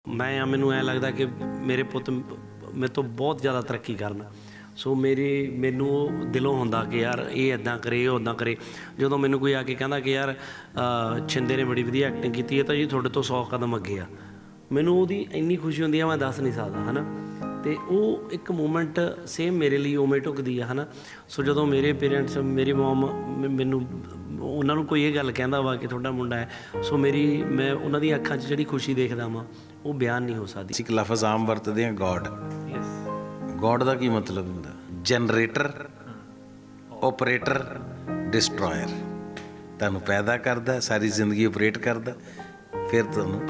मैं मैनू ऐ लगता कि मेरे पुत मेरे तो बहुत ज़्यादा तरक्की करन। सो मैनू दिलों होंदा कि यार ये इदां करे, ये उदां करे। जो मैनू कोई आके कहंदा कि यार छिंदे ने बड़ी वधिया एक्टिंग की है, तो जी थोड़े तो 100 कदम अगे आ, मैनू ਉਹਦੀ ਇੰਨੀ ਖੁਸ਼ੀ ਹੁੰਦੀ ਆ मैं दस नहीं सकता है ना। तो वो एक मूवमेंट सेम मेरे लिए उवें ढुकदी है ना। सो जो मेरे पेरेंट्स मेरी मॉम मैनू उन्होंने कोई ये गल कहता वा कि थोड़ा मुंडा है, सो मैं उन्होंने दी अखां 'च जिहड़ी खुशी देखदा वां वो बयान नहीं हो सकती। ਅਸੀਂ ਇੱਕ ਲਫ਼ਜ਼ ਆਮ ਵਰਤਦੇ ਹਾਂ ਗॉड। गॉड ਦਾ ਕੀ ਮਤਲਬ ਹੁੰਦਾ? Generator, operator, destroyer. ਤੁਹਾਨੂੰ ਪੈਦਾ ਕਰਦਾ, ਸਾਰੀ ਜ਼ਿੰਦਗੀ ਆਪਰੇਟ ਕਰਦਾ, ਫਿਰ ਤੁਹਾਨੂੰ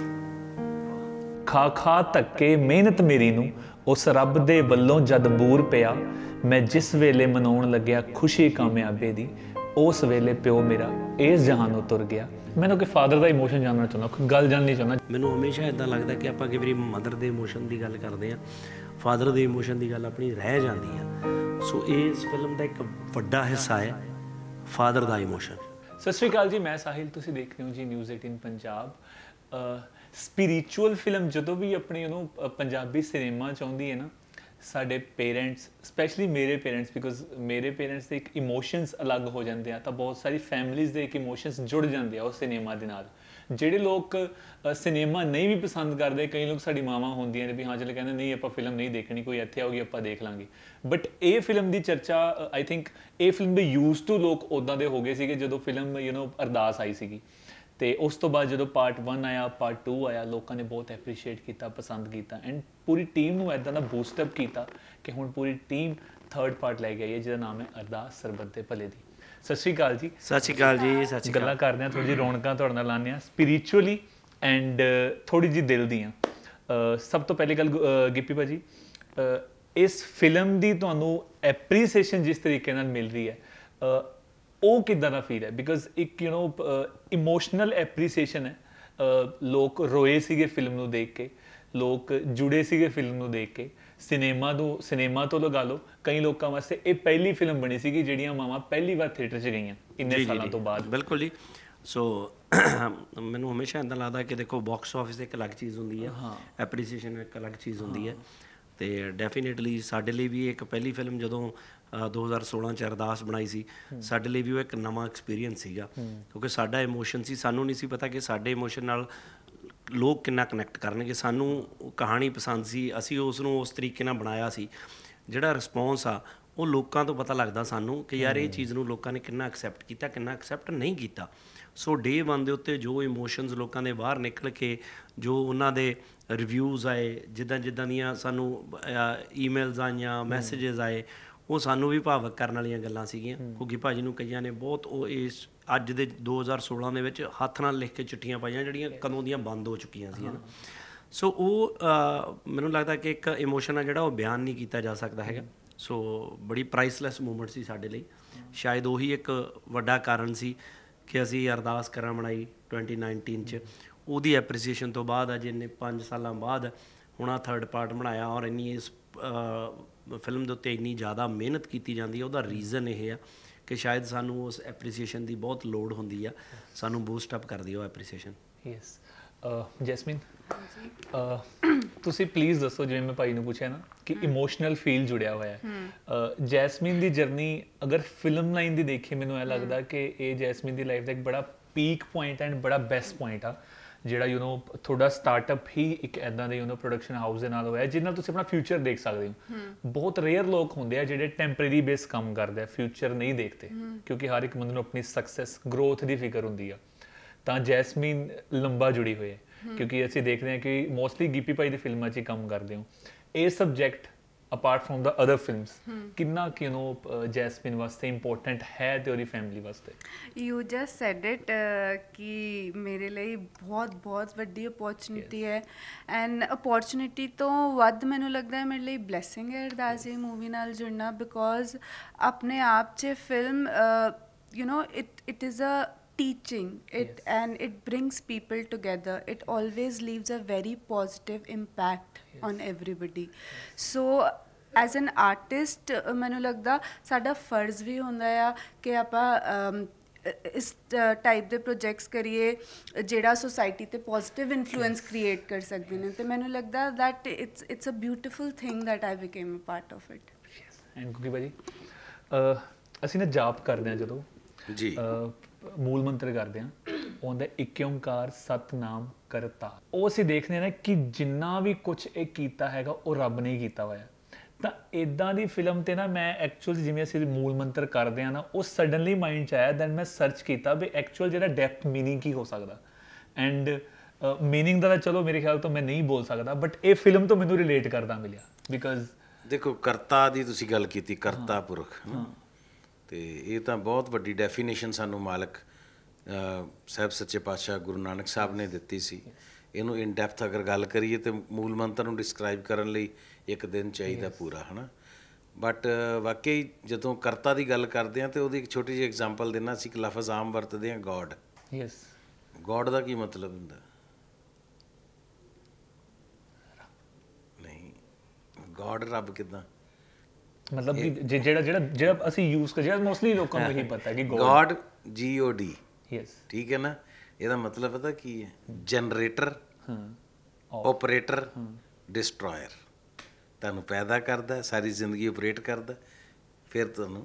ਖਾ ਖਾ ਧੱਕੇ ਮਿਹਨਤ ਮੇਰੀ ਨੂੰ ਉਸ ਰੱਬ ਦੇ ਵੱਲੋਂ ਜਦ ਬੂਰ ਪਿਆ, ਮੈਂ ਜਿਸ ਵੇਲੇ ਮਨਾਉਣ ਲੱਗਿਆ ਖੁਸ਼ੀ ਕਾਮਯਾਬੀ ਦੀ, ਉਸ ਵੇਲੇ ਪਿਓ ਮੇਰਾ ਇਸ ਜਹਾਨੋਂ ਤੁਰ ਗਿਆ। ਮੈਨੂੰ ਕਿ ਫਾਦਰ ਦਾ ਇਮੋਸ਼ਨ ਜਾਣਨਾ ਚਾਹੁੰਦਾ, ਕੋਈ ਗੱਲ ਜਾਣਨੀ ਚਾਹੁੰਦਾ। ਮੈਨੂੰ ਹਮੇਸ਼ਾ ਇੱਦਾਂ ਲੱਗਦਾ ਕਿ ਆਪਾਂ ਕਈ ਵਾਰੀ ਮਦਰ ਦੇ ਇਮੋਸ਼ਨ ਦੀ ਗੱਲ ਕਰਦੇ ਹਾਂ, ਫਾਦਰ ਦੇ ਇਮੋਸ਼ਨ ਦੀ ਗੱਲ ਆਪਣੀ ਰਹਿ ਜਾਂਦੀ ਆ। ਸੋ ਇਸ ਫਿਲਮ ਦਾ ਇੱਕ ਵੱਡਾ ਹਿੱਸਾ ਹੈ ਫਾਦਰ ਦਾ ਇਮੋਸ਼ਨ। ਸਤਿ ਸ਼੍ਰੀ ਅਕਾਲ ਜੀ, ਮੈਂ ਸਾਹਿਲ, ਤੁਸੀਂ ਦੇਖ ਰਹੇ ਹੋ ਜੀ ਨਿਊਜ਼ 18 ਪੰਜਾਬ। ਸਪਿਰਿਚੁਅਲ ਫਿਲਮ ਜਦੋਂ ਵੀ ਆਪਣੀ ਉਹਨੂੰ ਪੰਜਾਬੀ ਸਿਨੇਮਾ 'ਚ ਆਉਂਦੀ ਹੈ ਨਾ, ਸਾਡੇ ਪੇਰੈਂਟਸ ਸਪੈਸ਼ਲੀ ਮੇਰੇ ਪੇਰੈਂਟਸ, ਬਿਕੋਜ਼ ਮੇਰੇ ਪੇਰੈਂਟਸ ਦੇ ਇੱਕ ਇਮੋਸ਼ਨਸ ਅਲੱਗ ਹੋ ਜਾਂਦੇ ਆ, ਤਾਂ ਬਹੁਤ ਸਾਰੀ ਫੈਮਿਲੀਜ਼ ਦੇ ਇੱਕ ਇਮੋਸ਼ਨਸ ਜੁੜ ਜਾਂਦੇ ਆ ਉਹ ਸਿਨੇਮਾ ਦੇ ਨਾਲ। ਜਿਹੜੇ ਲੋਕ ਸਿਨੇਮਾ ਨਹੀਂ ਵੀ ਪਸੰਦ ਕਰਦੇ, ਕਈ ਲੋਕ ਸਾਡੀ ਮਾਵਾਂ ਹੁੰਦੀਆਂ ਨੇ ਵੀ ਹਾਂ ਚਲੇ ਕਹਿੰਦੇ ਨਹੀਂ ਆਪਾਂ ਫਿਲਮ ਨਹੀਂ ਦੇਖਣੀ, ਕੋਈ ਇੱਥੇ ਆਊਗੀ ਆਪਾਂ ਦੇਖ ਲਾਂਗੇ। ਬਟ ਇਹ ਫਿਲਮ ਦੀ ਚਰਚਾ ਆਈ ਥਿੰਕ ਇਹ ਫਿਲਮ ਦੇ ਯੂਜ਼ ਟੂ ਲੋਕ ਉੱਦਾਂ ਦੇ ਹੋ ਗਏ ਸੀਗੇ ਜਦੋਂ ਫਿਲਮ ਅਰਦਾਸ ਆਈ ਸੀਗੀ। ਅਤੇ ਉਸ ਤੋਂ ਬਾਅਦ ਜਦੋਂ ਪਾਰਟ 1 ਆਇਆ, ਪਾਰਟ 2 ਆਇਆ, ਲੋਕਾਂ ਨੇ ਬਹੁਤ ਐਪਰੀਸ਼ੀਏਟ ਕੀਤਾ, ਪਸੰਦ ਕੀਤਾ, ਐਂਡ ਪੂਰੀ ਟੀਮ ਨੂੰ ਇੱਦਾਂ ਦਾ ਬੂਸਟਅਪ ਕੀਤਾ ਕਿ ਹੁਣ ਪੂਰੀ ਟੀਮ 3rd ਪਾਰਟ ਲੈ ਕੇ ਆਈ ਹੈ ਜਿਹਦਾ ਨਾਮ ਹੈ ਅਰਦਾਸ ਸਰਬੱਤ ਦੇ ਭਲੇ ਦੀ। ਸਤਿ ਸ਼੍ਰੀ ਅਕਾਲ ਜੀ। ਸਤਿ ਸ਼੍ਰੀ ਅਕਾਲ ਜੀ। ਸਤਿ ਸ਼੍ਰੀ ਅਕਾਲ। ਗੱਲਾਂ ਕਰਦੇ ਹਾਂ, ਥੋੜ੍ਹੀ ਜਿਹੀ ਰੌਣਕਾਂ ਤੁਹਾਡੇ ਨਾਲ ਲਾਉਂਦੇ ਹਾਂ ਸਪਿਰਿਚੁਅਲੀ ਐਂਡ ਥੋੜ੍ਹੀ ਜਿਹੀ ਦਿਲ ਦੀਆਂ। ਸਭ ਤੋਂ ਪਹਿਲੀ ਗੱਲ ਗਿੱਪੀ ਭਾਜੀ, ਇਸ ਫਿਲਮ ਦੀ ਤੁਹਾਨੂੰ ਐਪਰੀਸੀਏਸ਼ਨ ਜਿਸ ਤਰੀਕੇ ਨਾਲ ਮਿਲ ਰਹੀ ਹੈ ਉਹ ਕਿੱਦਾਂ ਦਾ ਫੀਲ ਹੈ? ਬਿਕੋਜ਼ ਇੱਕ ਇਮੋਸ਼ਨਲ ਐਪਰੀਸੀਏਸ਼ਨ ਹੈ। ਲੋਕ ਰੋਏ ਸੀਗੇ ਫਿਲਮ ਨੂੰ ਦੇਖ ਕੇ, ਲੋਕ ਜੁੜੇ ਸੀਗੇ ਫਿਲਮ ਨੂੰ ਦੇਖ ਕੇ। ਸਿਨੇਮਾ ਤੋਂ ਲਗਾ ਲਓ, ਕਈ ਲੋਕਾਂ ਵਾਸਤੇ ਇਹ ਪਹਿਲੀ ਫਿਲਮ ਬਣੀ ਸੀਗੀ ਜਿਹੜੀਆਂ ਮਾਵਾਂ ਪਹਿਲੀ ਵਾਰ ਥੀਏਟਰ 'ਚ ਗਈਆਂ ਇੰਨੇ ਸਾਲਾਂ ਤੋਂ ਬਾਅਦ। ਬਿਲਕੁਲ ਜੀ। ਸੋ ਮੈਨੂੰ ਹਮੇਸ਼ਾ ਇੱਦਾਂ ਲੱਗਦਾ ਕਿ ਦੇਖੋ ਬਾਕਸ ਆਫਿਸ ਇੱਕ ਅਲੱਗ ਚੀਜ਼ ਹੁੰਦੀ ਹੈ, ਐਪਰੀਸੀਏਸ਼ਨ ਇੱਕ ਅਲੱਗ ਚੀਜ਼ ਹੁੰਦੀ ਹੈ। ਅਤੇ ਡੈਫੀਨੇਟਲੀ ਸਾਡੇ ਲਈ ਵੀ ਇੱਕ ਪਹਿਲੀ ਫਿਲਮ ਜਦੋਂ 2016 'ਚ ਅਰਦਾਸ ਬਣਾਈ ਸੀ, ਸਾਡੇ ਲਈ ਵੀ ਉਹ ਇੱਕ ਨਵਾਂ ਐਕਸਪੀਰੀਅੰਸ ਸੀਗਾ, ਕਿਉਂਕਿ ਸਾਡਾ ਇਮੋਸ਼ਨ ਸੀ। ਸਾਨੂੰ ਨਹੀਂ ਸੀ ਪਤਾ ਕਿ ਸਾਡੇ ਇਮੋਸ਼ਨ ਨਾਲ ਲੋਕ ਕਿੰਨਾ ਕਨੈਕਟ ਕਰਨਗੇ। ਸਾਨੂੰ ਕਹਾਣੀ ਪਸੰਦ ਸੀ, ਅਸੀਂ ਉਸ ਨੂੰ ਉਸ ਤਰੀਕੇ ਨਾਲ ਬਣਾਇਆ ਸੀ। ਜਿਹੜਾ ਰਿਸਪੌਂਸ ਆ ਉਹ ਲੋਕਾਂ ਤੋਂ ਪਤਾ ਲੱਗਦਾ ਸਾਨੂੰ ਕਿ ਯਾਰ ਇਹ ਚੀਜ਼ ਨੂੰ ਲੋਕਾਂ ਨੇ ਕਿੰਨਾ ਐਕਸੈਪਟ ਕੀਤਾ, ਕਿੰਨਾ ਐਕਸੈਪਟ ਨਹੀਂ ਕੀਤਾ। ਸੋ ਡੇ 1 ਦੇ ਉੱਤੇ ਜੋ ਇਮੋਸ਼ਨਸ ਲੋਕਾਂ ਦੇ ਬਾਹਰ ਨਿਕਲ ਕੇ, ਜੋ ਉਹਨਾਂ ਦੇ ਰਿਵਿਊਜ਼ ਆਏ, ਜਿੱਦਾਂ ਦੀਆਂ ਸਾਨੂੰ ਈਮੇਲਸ ਆਈਆਂ, ਮੈਸੇਜਸ ਆਏ, ਉਹ ਸਾਨੂੰ ਵੀ ਭਾਵਕ ਕਰਨ ਵਾਲੀਆਂ ਗੱਲਾਂ ਸੀਗੀਆਂ। ਕਿਉਂਕਿ ਭਾਜੀ ਨੂੰ ਕਈਆਂ ਨੇ ਬਹੁਤ ਉਹ ਇਸ ਅੱਜ ਦੇ 2016 ਦੇ ਵਿੱਚ ਹੱਥ ਨਾਲ ਲਿਖ ਕੇ ਚਿੱਠੀਆਂ ਪਾਈਆਂ ਜਿਹੜੀਆਂ ਕਦੋਂ ਦੀਆਂ ਬੰਦ ਹੋ ਚੁੱਕੀਆਂ ਸੀ, ਹੈ ਨਾ। ਸੋ ਉਹ ਮੈਨੂੰ ਲੱਗਦਾ ਕਿ ਇੱਕ ਇਮੋਸ਼ਨ ਆ ਜਿਹੜਾ ਉਹ ਬਿਆਨ ਨਹੀਂ ਕੀਤਾ ਜਾ ਸਕਦਾ ਹੈਗਾ। ਸੋ ਬੜੀ ਪ੍ਰਾਈਸਲੈਸ ਮੂਮੈਂਟ ਸੀ ਸਾਡੇ ਲਈ। ਸ਼ਾਇਦ ਉਹੀ ਇੱਕ ਵੱਡਾ ਕਾਰਨ ਸੀ ਕਿ ਅਸੀਂ ਅਰਦਾਸ ਕਰਾਂ ਬਣਾਈ 2019 'ਚ। ਉਹਦੀ ਐਪਰੀਸੀਏਸ਼ਨ ਤੋਂ ਬਾਅਦ ਅੱਜ ਇੰਨੇ 5 ਸਾਲਾਂ ਬਾਅਦ ਹੁਣ 3rd ਪਾਰਟ ਬਣਾਇਆ, ਔਰ ਇੰਨੀ ਇਸ ਫਿਲਮ ਦੇ ਉੱਤੇ ਇੰਨੀ ਜ਼ਿਆਦਾ ਮਿਹਨਤ ਕੀਤੀ ਜਾਂਦੀ ਹੈ। ਉਹਦਾ ਰੀਜ਼ਨ ਇਹ ਆ ਕਿ ਸ਼ਾਇਦ ਸਾਨੂੰ ਉਸ ਐਪਰੀਸੀਏਸ਼ਨ ਦੀ ਬਹੁਤ ਲੋੜ ਹੁੰਦੀ ਆ, ਸਾਨੂੰ ਬੂਸਟ ਅਪ ਕਰਦੀ ਉਹ ਐਪਰੀਸੀਏਸ਼ਨ। ਯੈਸ। ਜੈਸਮੀਨ, ਤੁਸੀਂ ਪਲੀਜ਼ ਦੱਸੋ, ਜਿਵੇਂ ਮੈਂ ਭਾਈ ਨੂੰ ਪੁੱਛਿਆ ਨਾ ਕਿ ਇਮੋਸ਼ਨਲ ਫੀਲ ਜੁੜਿਆ ਹੋਇਆ ਹੈ, ਜੈਸਮੀਨ ਦੀ ਜਰਨੀ ਅਗਰ ਫਿਲਮ ਲਾਈਨ ਦੀ ਦੇਖੀਏ, ਮੈਨੂੰ ਇਹ ਲੱਗਦਾ ਕਿ ਇਹ ਜੈਸਮੀਨ ਦੀ ਲਾਈਫ ਦਾ ਇੱਕ ਬੜਾ ਪੀਕ ਪੁਆਇੰਟ ਐਂਡ ਬੜਾ ਬੈਸਟ ਪੁਆਇੰਟ ਆ, ਜਿਹੜਾ ਤੁਹਾਡਾ ਸਟਾਰਟਅਪ ਹੀ ਇੱਕ ਇੱਦਾਂ ਦੇ ਪ੍ਰੋਡਕਸ਼ਨ ਹਾਊਸ ਦੇ ਨਾਲ ਹੋਇਆ ਜਿਹਦੇ ਨਾਲ ਤੁਸੀਂ ਆਪਣਾ ਫਿਊਚਰ ਦੇਖ ਸਕਦੇ ਹੋ। ਬਹੁਤ ਰੇਅਰ ਲੋਕ ਹੁੰਦੇ ਆ ਜਿਹੜੇ ਟੈਂਪਰੇਰੀ ਬੇਸ ਕੰਮ ਕਰਦੇ ਆ, ਫਿਊਚਰ ਨਹੀਂ ਦੇਖਦੇ, ਕਿਉਂਕਿ ਹਰ ਇੱਕ ਬੰਦੇ ਨੂੰ ਆਪਣੀ ਸਕਸੈਸ ਗਰੋਥ ਦੀ ਫਿਕਰ ਹੁੰਦੀ ਆ। ਤਾਂ ਜੈਸਮੀਨ ਲੰਬਾ ਜੁੜੀ ਹੋਈ ਹੈ, ਕਿਉਂਕਿ ਅਸੀਂ ਦੇਖਦੇ ਹਾਂ ਕਿ ਮੋਸਟਲੀ ਗਿੱਪੀ ਭਾਈ ਦੀ ਫਿਲਮਾਂ 'ਚ ਹੀ ਕੰਮ ਕਰਦੇ ਹੋ। ਇਹ subject apart from the other films ਕਿੰਨਾ ਜੈਸਮੀਨ ਵਾਸਤੇ ਇੰਪੋਰਟੈਂਟ ਹੈ ਤੇ ਉਹਦੀ ਫੈਮਿਲੀ ਵਾਸਤੇ? ਯੂ ਜਸਟ ਸੈਡ ਇਟ ਕਿ ਮੇਰੇ ਲਈ ਬਹੁਤ ਵੱਡੀ ਅਪੋਰਚੁਨਿਟੀ ਹੈ, ਐਂਡ ਅਪੋਰਚੁਨਿਟੀ ਤੋਂ ਵੱਧ ਮੈਨੂੰ ਲੱਗਦਾ ਮੇਰੇ ਲਈ ਬਲੈਸਿੰਗ ਹੈ ਅਰਦਾਸ ਜੀ ਮੂਵੀ ਨਾਲ ਜੁੜਨਾ। ਬਿਕੋਜ਼ ਆਪਣੇ ਆਪ 'ਚ film it is a teaching it, and it brings people together. It always leaves a very positive impact on everybody. So as an artist ਮੈਨੂੰ ਲੱਗਦਾ ਸਾਡਾ ਫਰਜ਼ ਵੀ ਹੁੰਦਾ ਆ ਕਿ ਆਪਾਂ ਇਸ ਟਾਈਪ ਦੇ ਪ੍ਰੋਜੈਕਟਸ ਕਰੀਏ ਜਿਹੜਾ ਸੋਸਾਇਟੀ ਤੇ ਪੋਜ਼ਿਟਿਵ ਇਨਫਲੂਐਂਸ ਕ੍ਰੀਏਟ ਕਰ ਸਕਦੇ ਨੇ, ਤੇ ਮੈਨੂੰ ਲੱਗਦਾ that it's a beautiful thing that I became a part of it. And Kuki ਭਾਜੀ ਅਸੀਂ ਨਾ ਜਾਪ ਕਰਦੇ ਹਾਂ ਜਦੋਂ ਜੀ, ਮੂਲ ਮੰਤਰ ਕਰਦੇ ਹਾਂ, ਉਹਦਾ ਇੱਕ ਓਂਕਾਰ ਸਤਨਾਮ ਕਰਤਾ। ਉਹ ਅਸੀਂ ਦੇਖਦੇ ਹਾਂ ਨਾ ਕਿ ਜਿੰਨਾ ਵੀ ਕੁਝ ਇਹ ਕੀਤਾ ਹੈਗਾ ਉਹ ਰੱਬ ਨੇ ਹੀ ਕੀਤਾ ਹੋਇਆ। ਤਾਂ ਇਦਾਂ ਦੀ ਫਿਲਮ ਤੇ ਨਾ ਮੈਂ ਐਕਚੁਅਲੀ ਜਿਵੇਂ ਅਸੀਂ ਮੂਲ ਮੰਤਰ ਕਰਦੇ ਹਾਂ ਨਾ, ਉਹ ਸਡਨਲੀ ਮਾਈਂਡ 'ਚ ਆਇਆ। ਦੈਨ ਮੈਂ ਸਰਚ ਕੀਤਾ ਵੀ ਐਕਚੁਅਲ ਜਿਹੜਾ ਡੈਪਥ ਮੀਨਿੰਗ ਕੀ ਹੋ ਸਕਦਾ। ਐਂਡ ਮੀਨਿੰਗ ਦਾ ਤਾਂ ਚਲੋ ਮੇਰੇ ਖਿਆਲ ਤੋਂ ਮੈਂ ਨਹੀਂ ਬੋਲ ਸਕਦਾ, ਬਟ ਇਹ ਫਿਲਮ ਤੋਂ ਮੈਨੂੰ ਰਿਲੇਟ ਕਰਦਾ ਮਿਲਿਆ। ਬਿਕਾਜ਼ ਦੇਖੋ ਕਰਤਾ ਦੀ ਤੁਸੀਂ ਗੱਲ ਕੀਤੀ, ਕਰਤਾ ਪੁਰਖ, ਤੇ ਇਹ ਤਾਂ ਬਹੁਤ ਵੱਡੀ ਡੈਫੀਨੇਸ਼ਨ ਸਾਨੂੰ ਮਾਲਕ ਸਾਹਿਬ ਸੱਚੇ ਪਾਤਸ਼ਾਹ ਗੁਰੂ ਨਾਨਕ ਸਾਹਿਬ ਨੇ ਦਿੱਤੀ ਸੀ। ਇਹਨੂੰ ਇਨ ਡੈਪਥ ਅਗਰ ਗੱਲ ਕਰੀਏ ਤਾਂ ਮੂਲ ਮੰਤਰ ਨੂੰ ਡਿਸਕ੍ਰਾਈਬ ਕਰਨ ਲਈ ਇੱਕ ਦਿਨ ਚਾਹੀਦਾ ਪੂਰਾ, ਹੈ ਨਾ। ਬਟ ਵਾਕਈ ਜਦੋਂ ਕਰਤਾ ਦੀ ਗੱਲ ਕਰਦੇ ਹਾਂ ਤਾਂ ਉਹਦੀ ਇੱਕ ਛੋਟੀ ਜਿਹੀ ਐਗਜ਼ਾਮਪਲ ਦੇਣਾ। ਅਸੀਂ ਇੱਕ ਲਫ਼ਜ਼ ਆਮ ਵਰਤਦੇ ਹਾਂ, ਗੋਡ। ਯੈਸ, ਗੋਡ ਦਾ ਕੀ ਮਤਲਬ ਹੁੰਦਾ? ਨਹੀਂ, ਗੋਡ ਰੱਬ ਕਿੱਦਾਂ? ਮਤਲਬ ਕਿ ਜਿਹੜਾ ਅਸੀਂ ਯੂਜ਼ ਕਰ, ਜਿਹੜਾ ਮੋਸਟਲੀ ਲੋਕਾਂ ਨੂੰ ਇਹੀ ਪਤਾ ਕਿ ਗੋਡ GOD, ਯੈਸ, ਠੀਕ ਹੈ ਨਾ। ਇਹਦਾ ਮਤਲਬ ਪਤਾ ਕੀ ਹੈ? Generator, operator, destroyer. ਤੁਹਾਨੂੰ ਪੈਦਾ ਕਰਦਾ, ਸਾਰੀ ਜ਼ਿੰਦਗੀ ਓਪਰੇਟ ਕਰਦਾ, ਫਿਰ ਤੁਹਾਨੂੰ